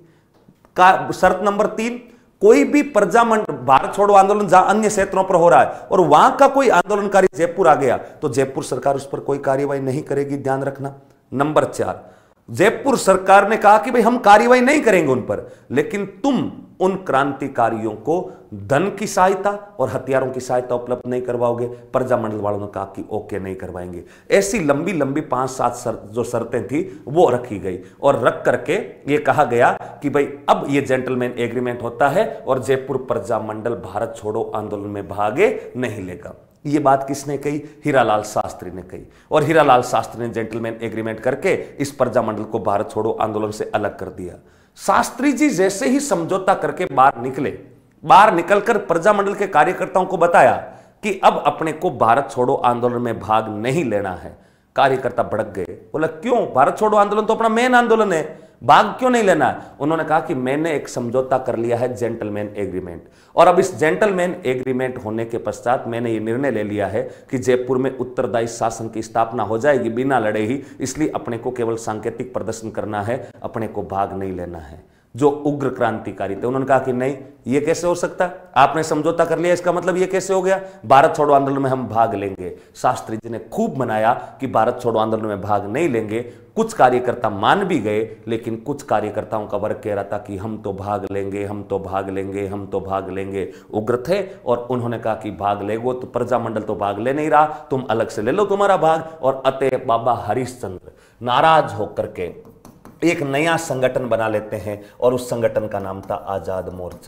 का शर्त नंबर तीन, कोई भी प्रजामंडल भारत छोड़ो आंदोलन जहां अन्य क्षेत्रों पर हो रहा है और वहां का कोई आंदोलनकारी जयपुर आ गया तो जयपुर सरकार उस पर कोई कार्रवाई नहीं करेगी, ध्यान रखना। नंबर चार, जयपुर सरकार ने कहा कि भाई हम कार्रवाई नहीं करेंगे उन पर, लेकिन तुम उन क्रांतिकारियों को धन की सहायता और हथियारों की सहायता उपलब्ध नहीं करवाओगे। प्रजामंडल वालों ने कहा कि ओके नहीं करवाएंगे। ऐसी लंबी लंबी पांच सात शर्त जो शर्तें थी वो रखी गई और रख करके ये कहा गया कि भाई अब ये जेंटलमैन एग्रीमेंट होता है और जयपुर प्रजामंडल भारत छोड़ो आंदोलन में भागे नहीं लेगा। ये बात किसने कही? हीरालाल शास्त्री ने कही। और हीरालाल शास्त्री ने जेंटलमैन एग्रीमेंट करके इस प्रजामंडल को भारत छोड़ो आंदोलन से अलग कर दिया। शास्त्री जी जैसे ही समझौता करके बाहर निकले, बाहर निकलकर प्रजामंडल के कार्यकर्ताओं को बताया कि अब अपने को भारत छोड़ो आंदोलन में भाग नहीं लेना है, कार्यकर्ता भड़क गए। बोला क्यों? भारत छोड़ो आंदोलन तो अपना मेन आंदोलन है, भाग क्यों नहीं लेना है? उन्होंने कहा कि मैंने एक समझौता कर लिया है, जेंटलमैन एग्रीमेंट, और अब इस जेंटलमैन एग्रीमेंट होने के पश्चात मैंने ये निर्णय ले लिया है कि जयपुर में उत्तरदायी शासन की स्थापना हो जाएगी बिना लड़े ही, इसलिए अपने को केवल सांकेतिक प्रदर्शन करना है, अपने को भाग नहीं लेना है। जो उग्र क्रांतिकारी थे उन्होंने कहा कि नहीं, ये कैसे हो सकता है? आपने समझौता कर लिया, इसका मतलब ये कैसे हो गया? भारत छोड़ो आंदोलन में हम भाग लेंगे। शास्त्री जी ने खूब मनाया कि भारत छोड़ो आंदोलन में भाग नहीं लेंगे। कुछ कार्यकर्ता मान भी गए, लेकिन कुछ कार्यकर्ताओं का वर्ग कह रहा था कि हम तो भाग लेंगे, हम तो भाग लेंगे, हम तो भाग लेंगे। उग्र थे और उन्होंने कहा कि भाग लेगो तो प्रजामंडल तो भाग ले नहीं रहा, तुम अलग से ले लो तुम्हारा भाग। और अतः बाबा हरिश्चंद्र नाराज होकर के एक नया संगठन बना लेते हैं और उस संगठन का नाम था आजाद मोर्चा।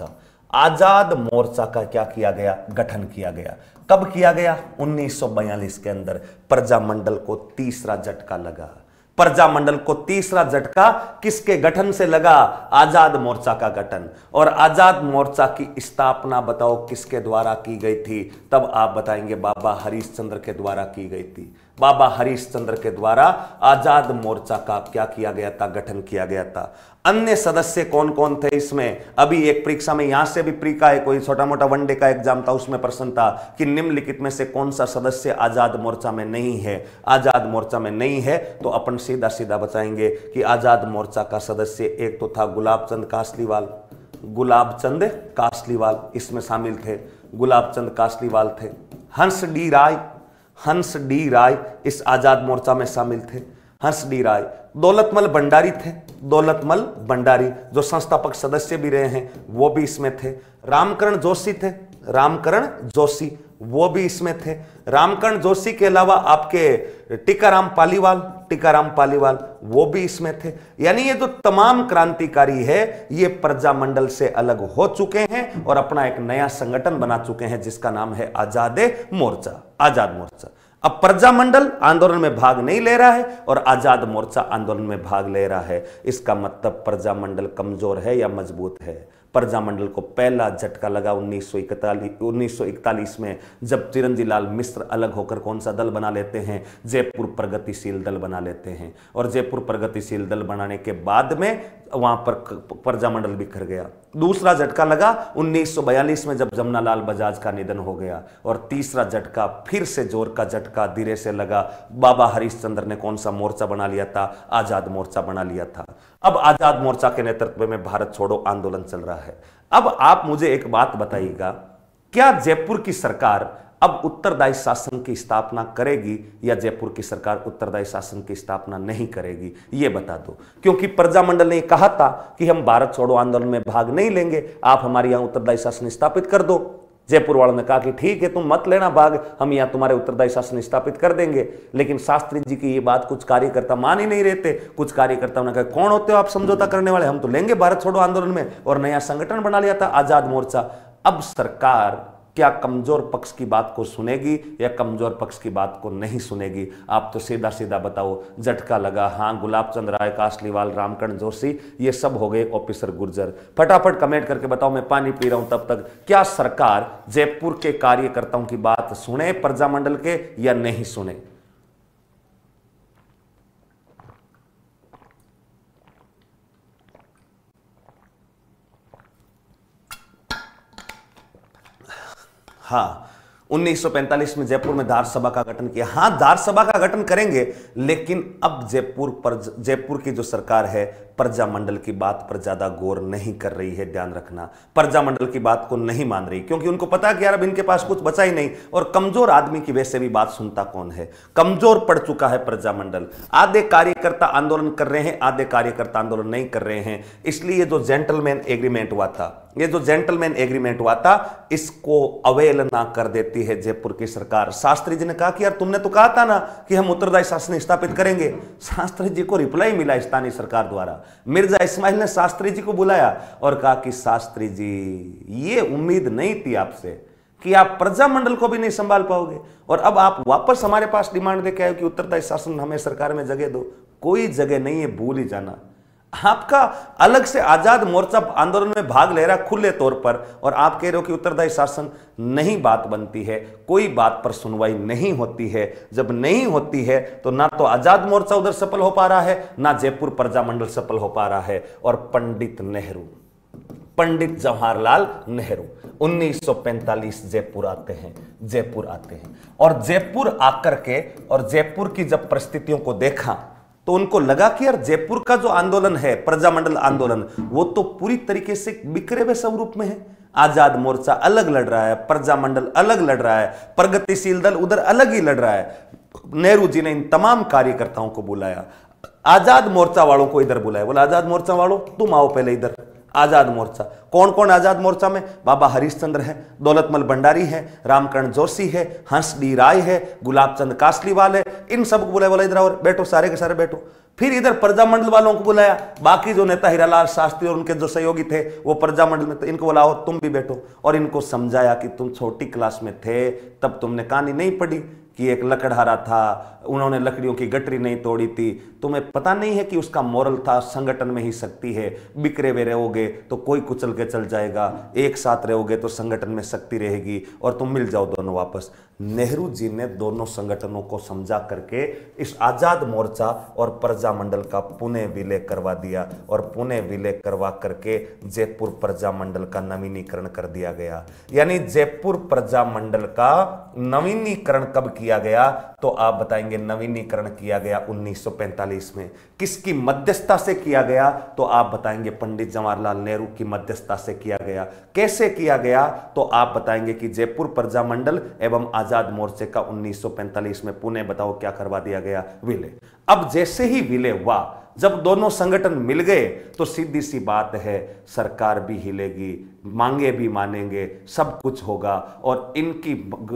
आजाद मोर्चा का क्या किया गया, गठन किया गया। कब किया गया? उन्नीस सौ बयालीस के अंदर प्रजामंडल को तीसरा झटका लगा। प्रजामंडल को तीसरा झटका किसके गठन से लगा? आजाद मोर्चा का गठन। और आजाद मोर्चा की स्थापना बताओ किसके द्वारा की गई थी? तब आप बताएंगे बाबा हरीशचंद्र के द्वारा की गई थी। बाबा हरीशचंद्र के द्वारा आजाद मोर्चा का क्या किया गया था, गठन किया गया था। अन्य सदस्य कौन कौन थे इसमें? अभी एक परीक्षा में यहां से भी प्रीका है, कोई छोटा मोटा वनडे का एग्जाम था, उसमें प्रश्न था कि निम्नलिखित में से कौन सा सदस्य आजाद मोर्चा में नहीं है। आजाद मोर्चा में नहीं है तो अपन सीधा सीधा बताएंगे कि आजाद मोर्चा का सदस्य एक तो था गुलाब चंद कासलीवाल। गुलाब चंद कासलीवाल इसमें शामिल थे, गुलाब चंद कासलीवाल थे। हंस डी राय, हंस डी राय इस आजाद मोर्चा में शामिल थे। हंस डी राय। दौलतमल भंडारी थे, दौलतमल भंडारी जो संस्थापक सदस्य भी रहे हैं वो भी इसमें थे। रामकरण जोशी थे, रामकरण जोशी वो भी इसमें थे। रामकरण जोशी के अलावा आपके टीकाराम पालीवाल, टीकाराम पालीवाल वो भी इसमें थे। यानी ये जो तमाम क्रांतिकारी है ये प्रजामंडल से अलग हो चुके हैं और अपना एक नया संगठन बना चुके हैं जिसका नाम है आजाद मोर्चा। आजाद मोर्चा अब प्रजामंडल आंदोलन में भाग नहीं ले रहा है और आजाद मोर्चा आंदोलन में भाग ले रहा है। इसका मतलब प्रजामंडल कमजोर है या मजबूत है? प्रजामंडल को पहला झटका लगा उन्नीस सौ इकतालीस उन्नीस सौ इकतालीस में जब चिरंजी लाल मिश्र अलग होकर कौन सा दल बना लेते हैं? जयपुर प्रगतिशील दल बना लेते हैं। और जयपुर प्रगतिशील दल बनाने के बाद में वहां पर प्रजामंडल बिखर गया। दूसरा झटका लगा उन्नीस सौ बयालीस में जब जमनालाल बजाज का निधन हो गया। और तीसरा झटका फिर से जोर का झटका धीरे से लगा। बाबा हरीशचंद्र ने कौन सा मोर्चा बना लिया था? आजाद मोर्चा बना लिया था। अब आजाद मोर्चा के नेतृत्व में भारत छोड़ो आंदोलन चल रहा है। अब आप मुझे एक बात बताइएगा, क्या जयपुर की सरकार अब उत्तरदायी शासन की स्थापना करेगी या जयपुर की सरकार उत्तरदायी शासन की स्थापना नहीं करेगी? ये बता दो। क्योंकि प्रजामंडल ने कहा था कि हम भारत छोड़ो आंदोलन में भाग नहीं लेंगे, आप हमारे यहां उत्तरदायी शासन स्थापित कर दो। जयपुर वालों ने कहा कि ठीक है तुम मत लेना भाग, हम यहां तुम्हारे उत्तरदायी शासन स्थापित कर देंगे। लेकिन शास्त्री जी की ये बात कुछ कार्यकर्ता मान ही नहीं रहते। कुछ कार्यकर्ताओं ने कहा कौन होते हो आप समझौता करने वाले, हम तो लेंगे भारत छोड़ो आंदोलन में, और नया संगठन बना लिया था आजाद मोर्चा। अब सरकार क्या कमजोर पक्ष की बात को सुनेगी या कमजोर पक्ष की बात को नहीं सुनेगी? आप तो सीधा सीधा बताओ। झटका लगा, हाँ गुलाब चंद राय कासलीवाल, रामकरण जोशी ये सब हो गए ऑफिसर गुर्जर। फटाफट कमेंट करके बताओ, मैं पानी पी रहा हूं तब तक। क्या सरकार जयपुर के कार्यकर्ताओं की बात सुने प्रजामंडल के या नहीं सुने? हाँ, उन्नीस सौ पैंतालीस में जयपुर में धार सभा का गठन किया। हाँ, धार सभा का गठन करेंगे, लेकिन अब जयपुर पर जयपुर की जो सरकार है प्रजामंडल की बात पर ज्यादा गौर नहीं कर रही है। ध्यान रखना, प्रजामंडल की बात को नहीं मान रही, क्योंकि उनको पता है कि यार अब इनके पास कुछ बचा ही नहीं। और कमजोर आदमी की वैसे भी बात सुनता कौन है? कमजोर पड़ चुका है प्रजामंडल। आधे कार्यकर्ता आंदोलन कर रहे हैं, आधे कार्यकर्ता आंदोलन नहीं कर रहे हैं। इसलिए जो जेंटलमैन एग्रीमेंट हुआ था, ये जो जेंटलमैन एग्रीमेंट हुआ था, इसको अवहेलना कर देती है जयपुर की सरकार। शास्त्री जी ने कहा कि यार तुमने तो कहा था ना कि हम उत्तरदायी शासन स्थापित करेंगे। शास्त्री जी को रिप्लाई मिला स्थानीय सरकार द्वारा। मिर्जा इस्माइल ने शास्त्री जी को बुलाया और कहा कि शास्त्री जी ये उम्मीद नहीं थी आपसे कि आप प्रजामंडल को भी नहीं संभाल पाओगे, और अब आप वापस हमारे पास डिमांड दे के आए कि उत्तरदायी शासन हमें सरकार में जगह दो। कोई जगह नहीं है, भूल ही जाना। आपका अलग से आजाद मोर्चा आंदोलन में भाग ले रहा है खुले तौर पर, और आप कह रहे हो कि उत्तरदायी शासन नहीं बात बनती है। कोई बात पर सुनवाई नहीं होती है। जब नहीं होती है तो ना तो आजाद मोर्चा उधर सफल हो पा रहा है, ना जयपुर प्रजामंडल सफल हो पा रहा है। और पंडित नेहरू, पंडित जवाहरलाल नेहरू उन्नीस सौ पैंतालीस जयपुर आते हैं। जयपुर आते हैं और जयपुर आकर के और जयपुर की जब परिस्थितियों को देखा तो उनको लगा कि यार जयपुर का जो आंदोलन है प्रजामंडल आंदोलन, वो तो पूरी तरीके से बिखरे हुए स्वरूप में है। आजाद मोर्चा अलग लड़ रहा है, प्रजामंडल अलग लड़ रहा है, प्रगतिशील दल उधर अलग ही लड़ रहा है। नेहरू जी ने इन तमाम कार्यकर्ताओं को बुलाया, आजाद मोर्चा वालों को इधर बुलाया, बोला आजाद मोर्चा वालों तुम आओ पहले इधर। आजाद मोर्चा कौन कौन आजाद मोर्चा में? बाबा हरीशचंद्र है, दौलतमल भंडारी है, रामकरण जोशी है, हंस डी राय है, गुलाब चंद कासलीवाल है। इन सबको बुलाया, बोला इधर और बैठो, सारे के सारे बैठो। फिर इधर प्रजामंडल वालों को बुलाया, बाकी जो नेता हीरालाल शास्त्री और उनके जो सहयोगी थे वो प्रजामंडल में, तो इनको बुलाओ तुम भी बैठो, और इनको समझाया कि तुम छोटी क्लास में थे तब तुमने कहानी नहीं पढ़ी कि एक लकड़हारा था, उन्होंने लकड़ियों की गठरी नहीं तोड़ी थी, तुम्हें पता नहीं है कि उसका मोरल था संगठन में ही शक्ति है, बिखरे हुए रहोगे तो कोई कुचल के चल जाएगा, एक साथ रहोगे तो संगठन में शक्ति रहेगी और तुम मिल जाओ दोनों वापस। नेहरू जी ने दोनों संगठनों को समझा करके इस आजाद मोर्चा और प्रजामंडल का पुनः विलय करवा दिया, और पुनः विलय करवा करके जयपुर प्रजामंडल का नवीनीकरण कर दिया गया। यानी जयपुर प्रजामंडल का नवीनीकरण कब किया गया, तो आप बताएंगे नवीनीकरण किया गया उन्नीस सौ पैंतालीस में। किसकी मध्यस्थता से किया गया, तो आप बताएंगे पंडित जवाहरलाल नेहरू की मध्यस्थता से किया गया। कैसे किया गया, तो आप बताएंगे कि जयपुर प्रजामंडल एवं आजाद मोर्चे का उन्नीस सौ पैंतालीस में पुणे बताओ क्या करवा दिया गया, विलय। अब जैसे ही विलय हुआ, जब दोनों संगठन मिल गए, तो सीधी सी बात है सरकार भी हिलेगी, मांगे भी मानेंगे, सब कुछ होगा, और इनकी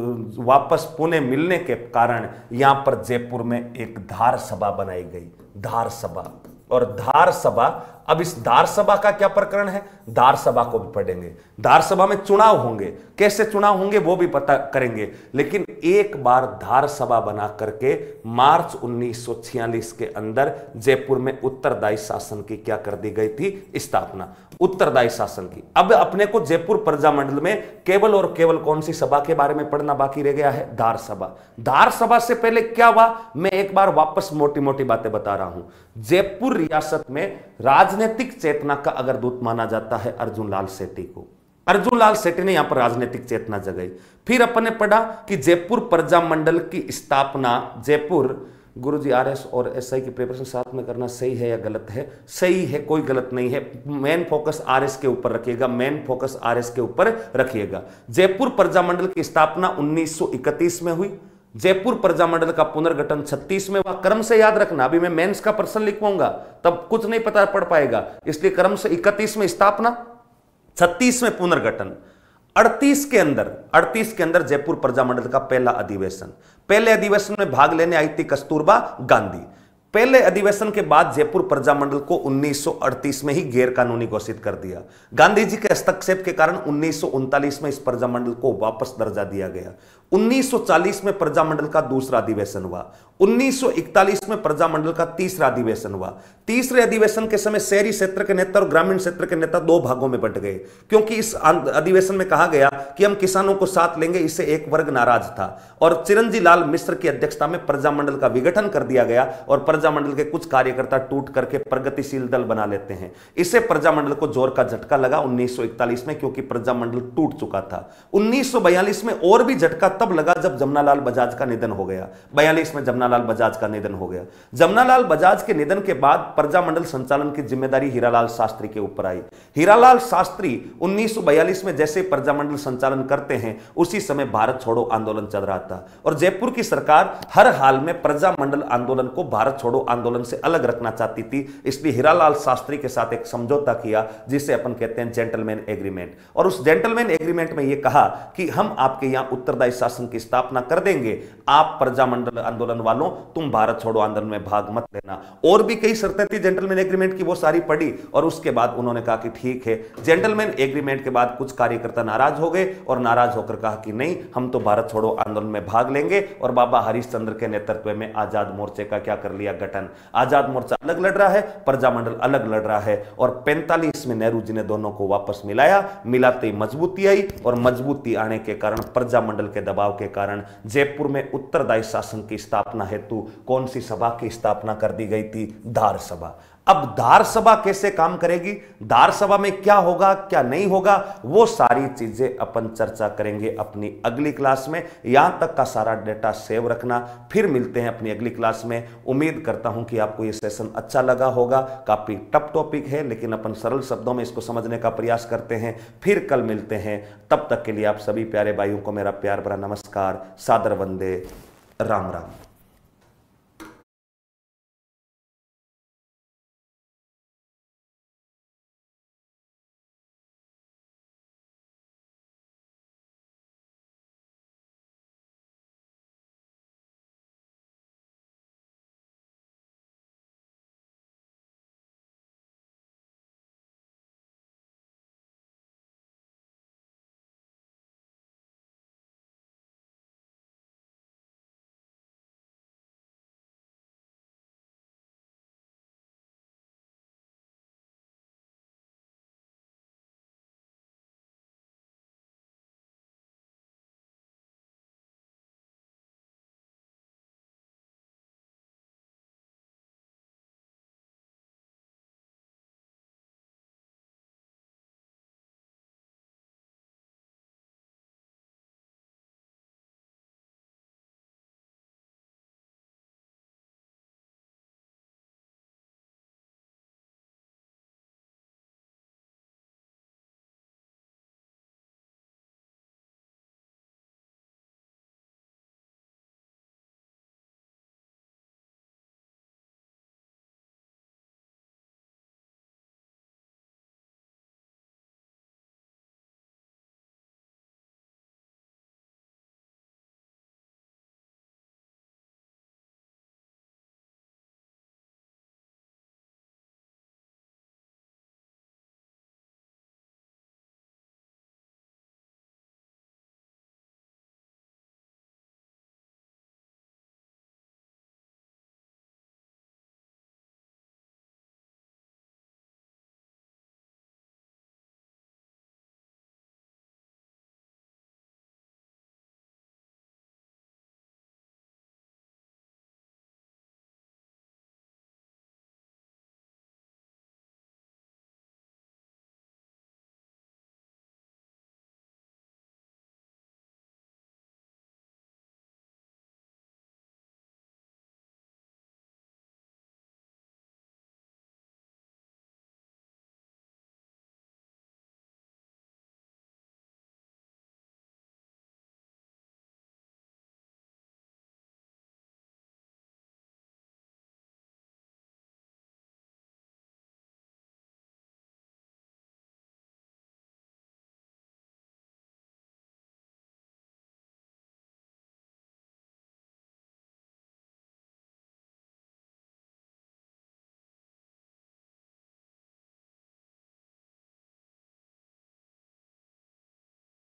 वापस पुणे मिलने के कारण यहां पर जयपुर में एक धार सभा बनाई गई, धार सभा। और धार सभा, अब इस धार सभा का क्या प्रकरण है, धार सभा को भी पढ़ेंगे। धार सभा में चुनाव होंगे, कैसे चुनाव होंगे वो भी पता करेंगे। लेकिन एक बार धार सभा बना करके मार्च उन्नीस सौ छियालीस के अंदर जयपुर में उत्तरदायी शासन की क्या कर दी गई थी, स्थापना, उत्तरदायी शासन की। अब अपने को जयपुर प्रजामंडल में केवल और केवल कौन सी सभा के बारे में पढ़ना बाकी रह गया है, धार सभा। धार सभा से पहले क्या हुआ, मैं एक बार वापस मोटी मोटी बातें बता रहा हूं। जयपुर रियासत में राजनीतिक चेतना का अगर दूत माना जाता है अर्जुन लाल सेठी को। अर्जुन लाल सेठी ने यहां पर राजनीतिक चेतना जगाई। फिर अपन ने पढ़ा कि जयपुर प्रजामंडल की स्थापना, जयपुर, गुरुजी आरएस और एसआई की प्रिपरेशन साथ में करना सही है या गलत है, सही है, कोई गलत नहीं है। मेन फोकस आरएस के ऊपर रखिएगा, मेन फोकस आरएस के ऊपर रखिएगा। जयपुर प्रजामंडल की स्थापना उन्नीस सौ इकतीस में हुई। जयपुर प्रजामंडल का पुनर्गठन छत्तीस में हुआ। क्रम से याद रखना, अभी मैं मेंस का प्रश्न लिखवाऊंगा तब कुछ नहीं पता पड़ पाएगा, इसलिए क्रम से इकतीस में स्थापना, छत्तीस में पुनर्गठन, अड़तीस के अंदर अड़तीस के अंदर जयपुर प्रजामंडल का पहला अधिवेशन। पहले अधिवेशन में भाग लेने आई थी कस्तूरबा गांधी। पहले अधिवेशन के बाद जयपुर प्रजामंडल को उन्नीस सौ अड़तीस में ही गैर कानूनी घोषित कर दिया। गांधी जी के हस्तक्षेप के कारण उन्नीस सौ उनतालीस में इस प्रजामंडल को वापस दर्जा दिया गया। उन्नीस सौ चालीस में प्रजामंडल का दूसरा अधिवेशन हुआ। उन्नीस सौ इकतालीस में प्रजामंडल का तीसरा अधिवेशन हुआ। तीसरे अधिवेशन के समय शहरी क्षेत्र के नेता और ग्रामीण क्षेत्र के नेता दो भागों में बंट गए, क्योंकि इस अधिवेशन में कहा गया कि हम किसानों को साथ लेंगे, इससे एक वर्ग नाराज था, और चिरंजी लाल मिश्र की अध्यक्षता में प्रजामंडल का विघटन कर दिया गया और प्रजामंडल के कुछ कार्यकर्ता टूट करके प्रगतिशील दल बना लेते हैं। इससे प्रजामंडल को जोर का झटका लगा उन्नीस सौ इकतालीस में, क्योंकि प्रजामंडल टूट चुका था। उन्नीस सौ बयालीस में और भी झटका तब लगा जब जमनालाल बजाज का निधन हो गया। बयालीस में जमनालाल बजाज का निधन हो गया। जमनालाल बजाज के निधन के बाद प्रजामंडल संचालन की जिम्मेदारी हीरालाल शास्त्री के ऊपर आई। हीरालाल शास्त्री उन्नीस सौ बयालीस में जैसे प्रजामंडल संचालन करते हैं, उसी समय भारत छोड़ो आंदोलन चल रहा था, और जयपुर की सरकार हर हाल में प्रजामंडल आंदोलन को भारत छोड़ो आंदोलन से अलग रखना चाहती थी। इसलिए हीरालाल शास्त्री के साथ एक समझौता किया, जिसे अपन कहते हैं जेंटलमैन एग्रीमेंट। और उस जेंटलमैन एग्रीमेंट में यह कहा कि हम आपके यहां उत्तरदायी शासन की स्थापना कर देंगे, आप प्रजामंडल आंदोलन वालों तुम भारत छोड़ो आंदोलन में भाग मत लेना। और भी कई शर्तें थी जेंटलमैन एग्रीमेंट की, वो सारी पढ़ी, और उसके बाद उन्होंने कहा कि ठीक है। जेंटलमैन एग्रीमेंट के बाद कुछ कार्यकर्ता नाराज हो गए और नाराज होकर कहा कि नहीं, हम तो भारत छोड़ो आंदोलन में भाग लेंगे, और बाबा हरिश्चंद्र के नेतृत्व में आजाद मोर्चे का क्या कर लिया, गठन। आजाद मोर्चा अलग लड़ रहा है, प्रजामंडल अलग लड़ रहा है, और पैंतालीस में नेहरू जी ने दोनों को वापस मिलाया। मिलाते ही मजबूती आई, और मजबूती आने के कारण, प्रजामंडल के दबाव के कारण जयपुर में उत्तरदायी शासन की स्थापना हेतु कौन सी सभा की स्थापना कर दी गई थी, धार सभा। अब धार सभा कैसे काम करेगी, धार सभा में क्या होगा क्या नहीं होगा, वो सारी चीजें अपन चर्चा करेंगे अपनी अगली क्लास में। यहां तक का सारा डेटा सेव रखना, फिर मिलते हैं अपनी अगली क्लास में। उम्मीद करता हूं कि आपको ये सेशन अच्छा लगा होगा। काफी टफ टॉपिक है, लेकिन अपन सरल शब्दों में इसको समझने का प्रयास करते हैं। फिर कल मिलते हैं, तब तक के लिए आप सभी प्यारे भाइयों को मेरा प्यार भरा नमस्कार, सादर वंदे, राम राम।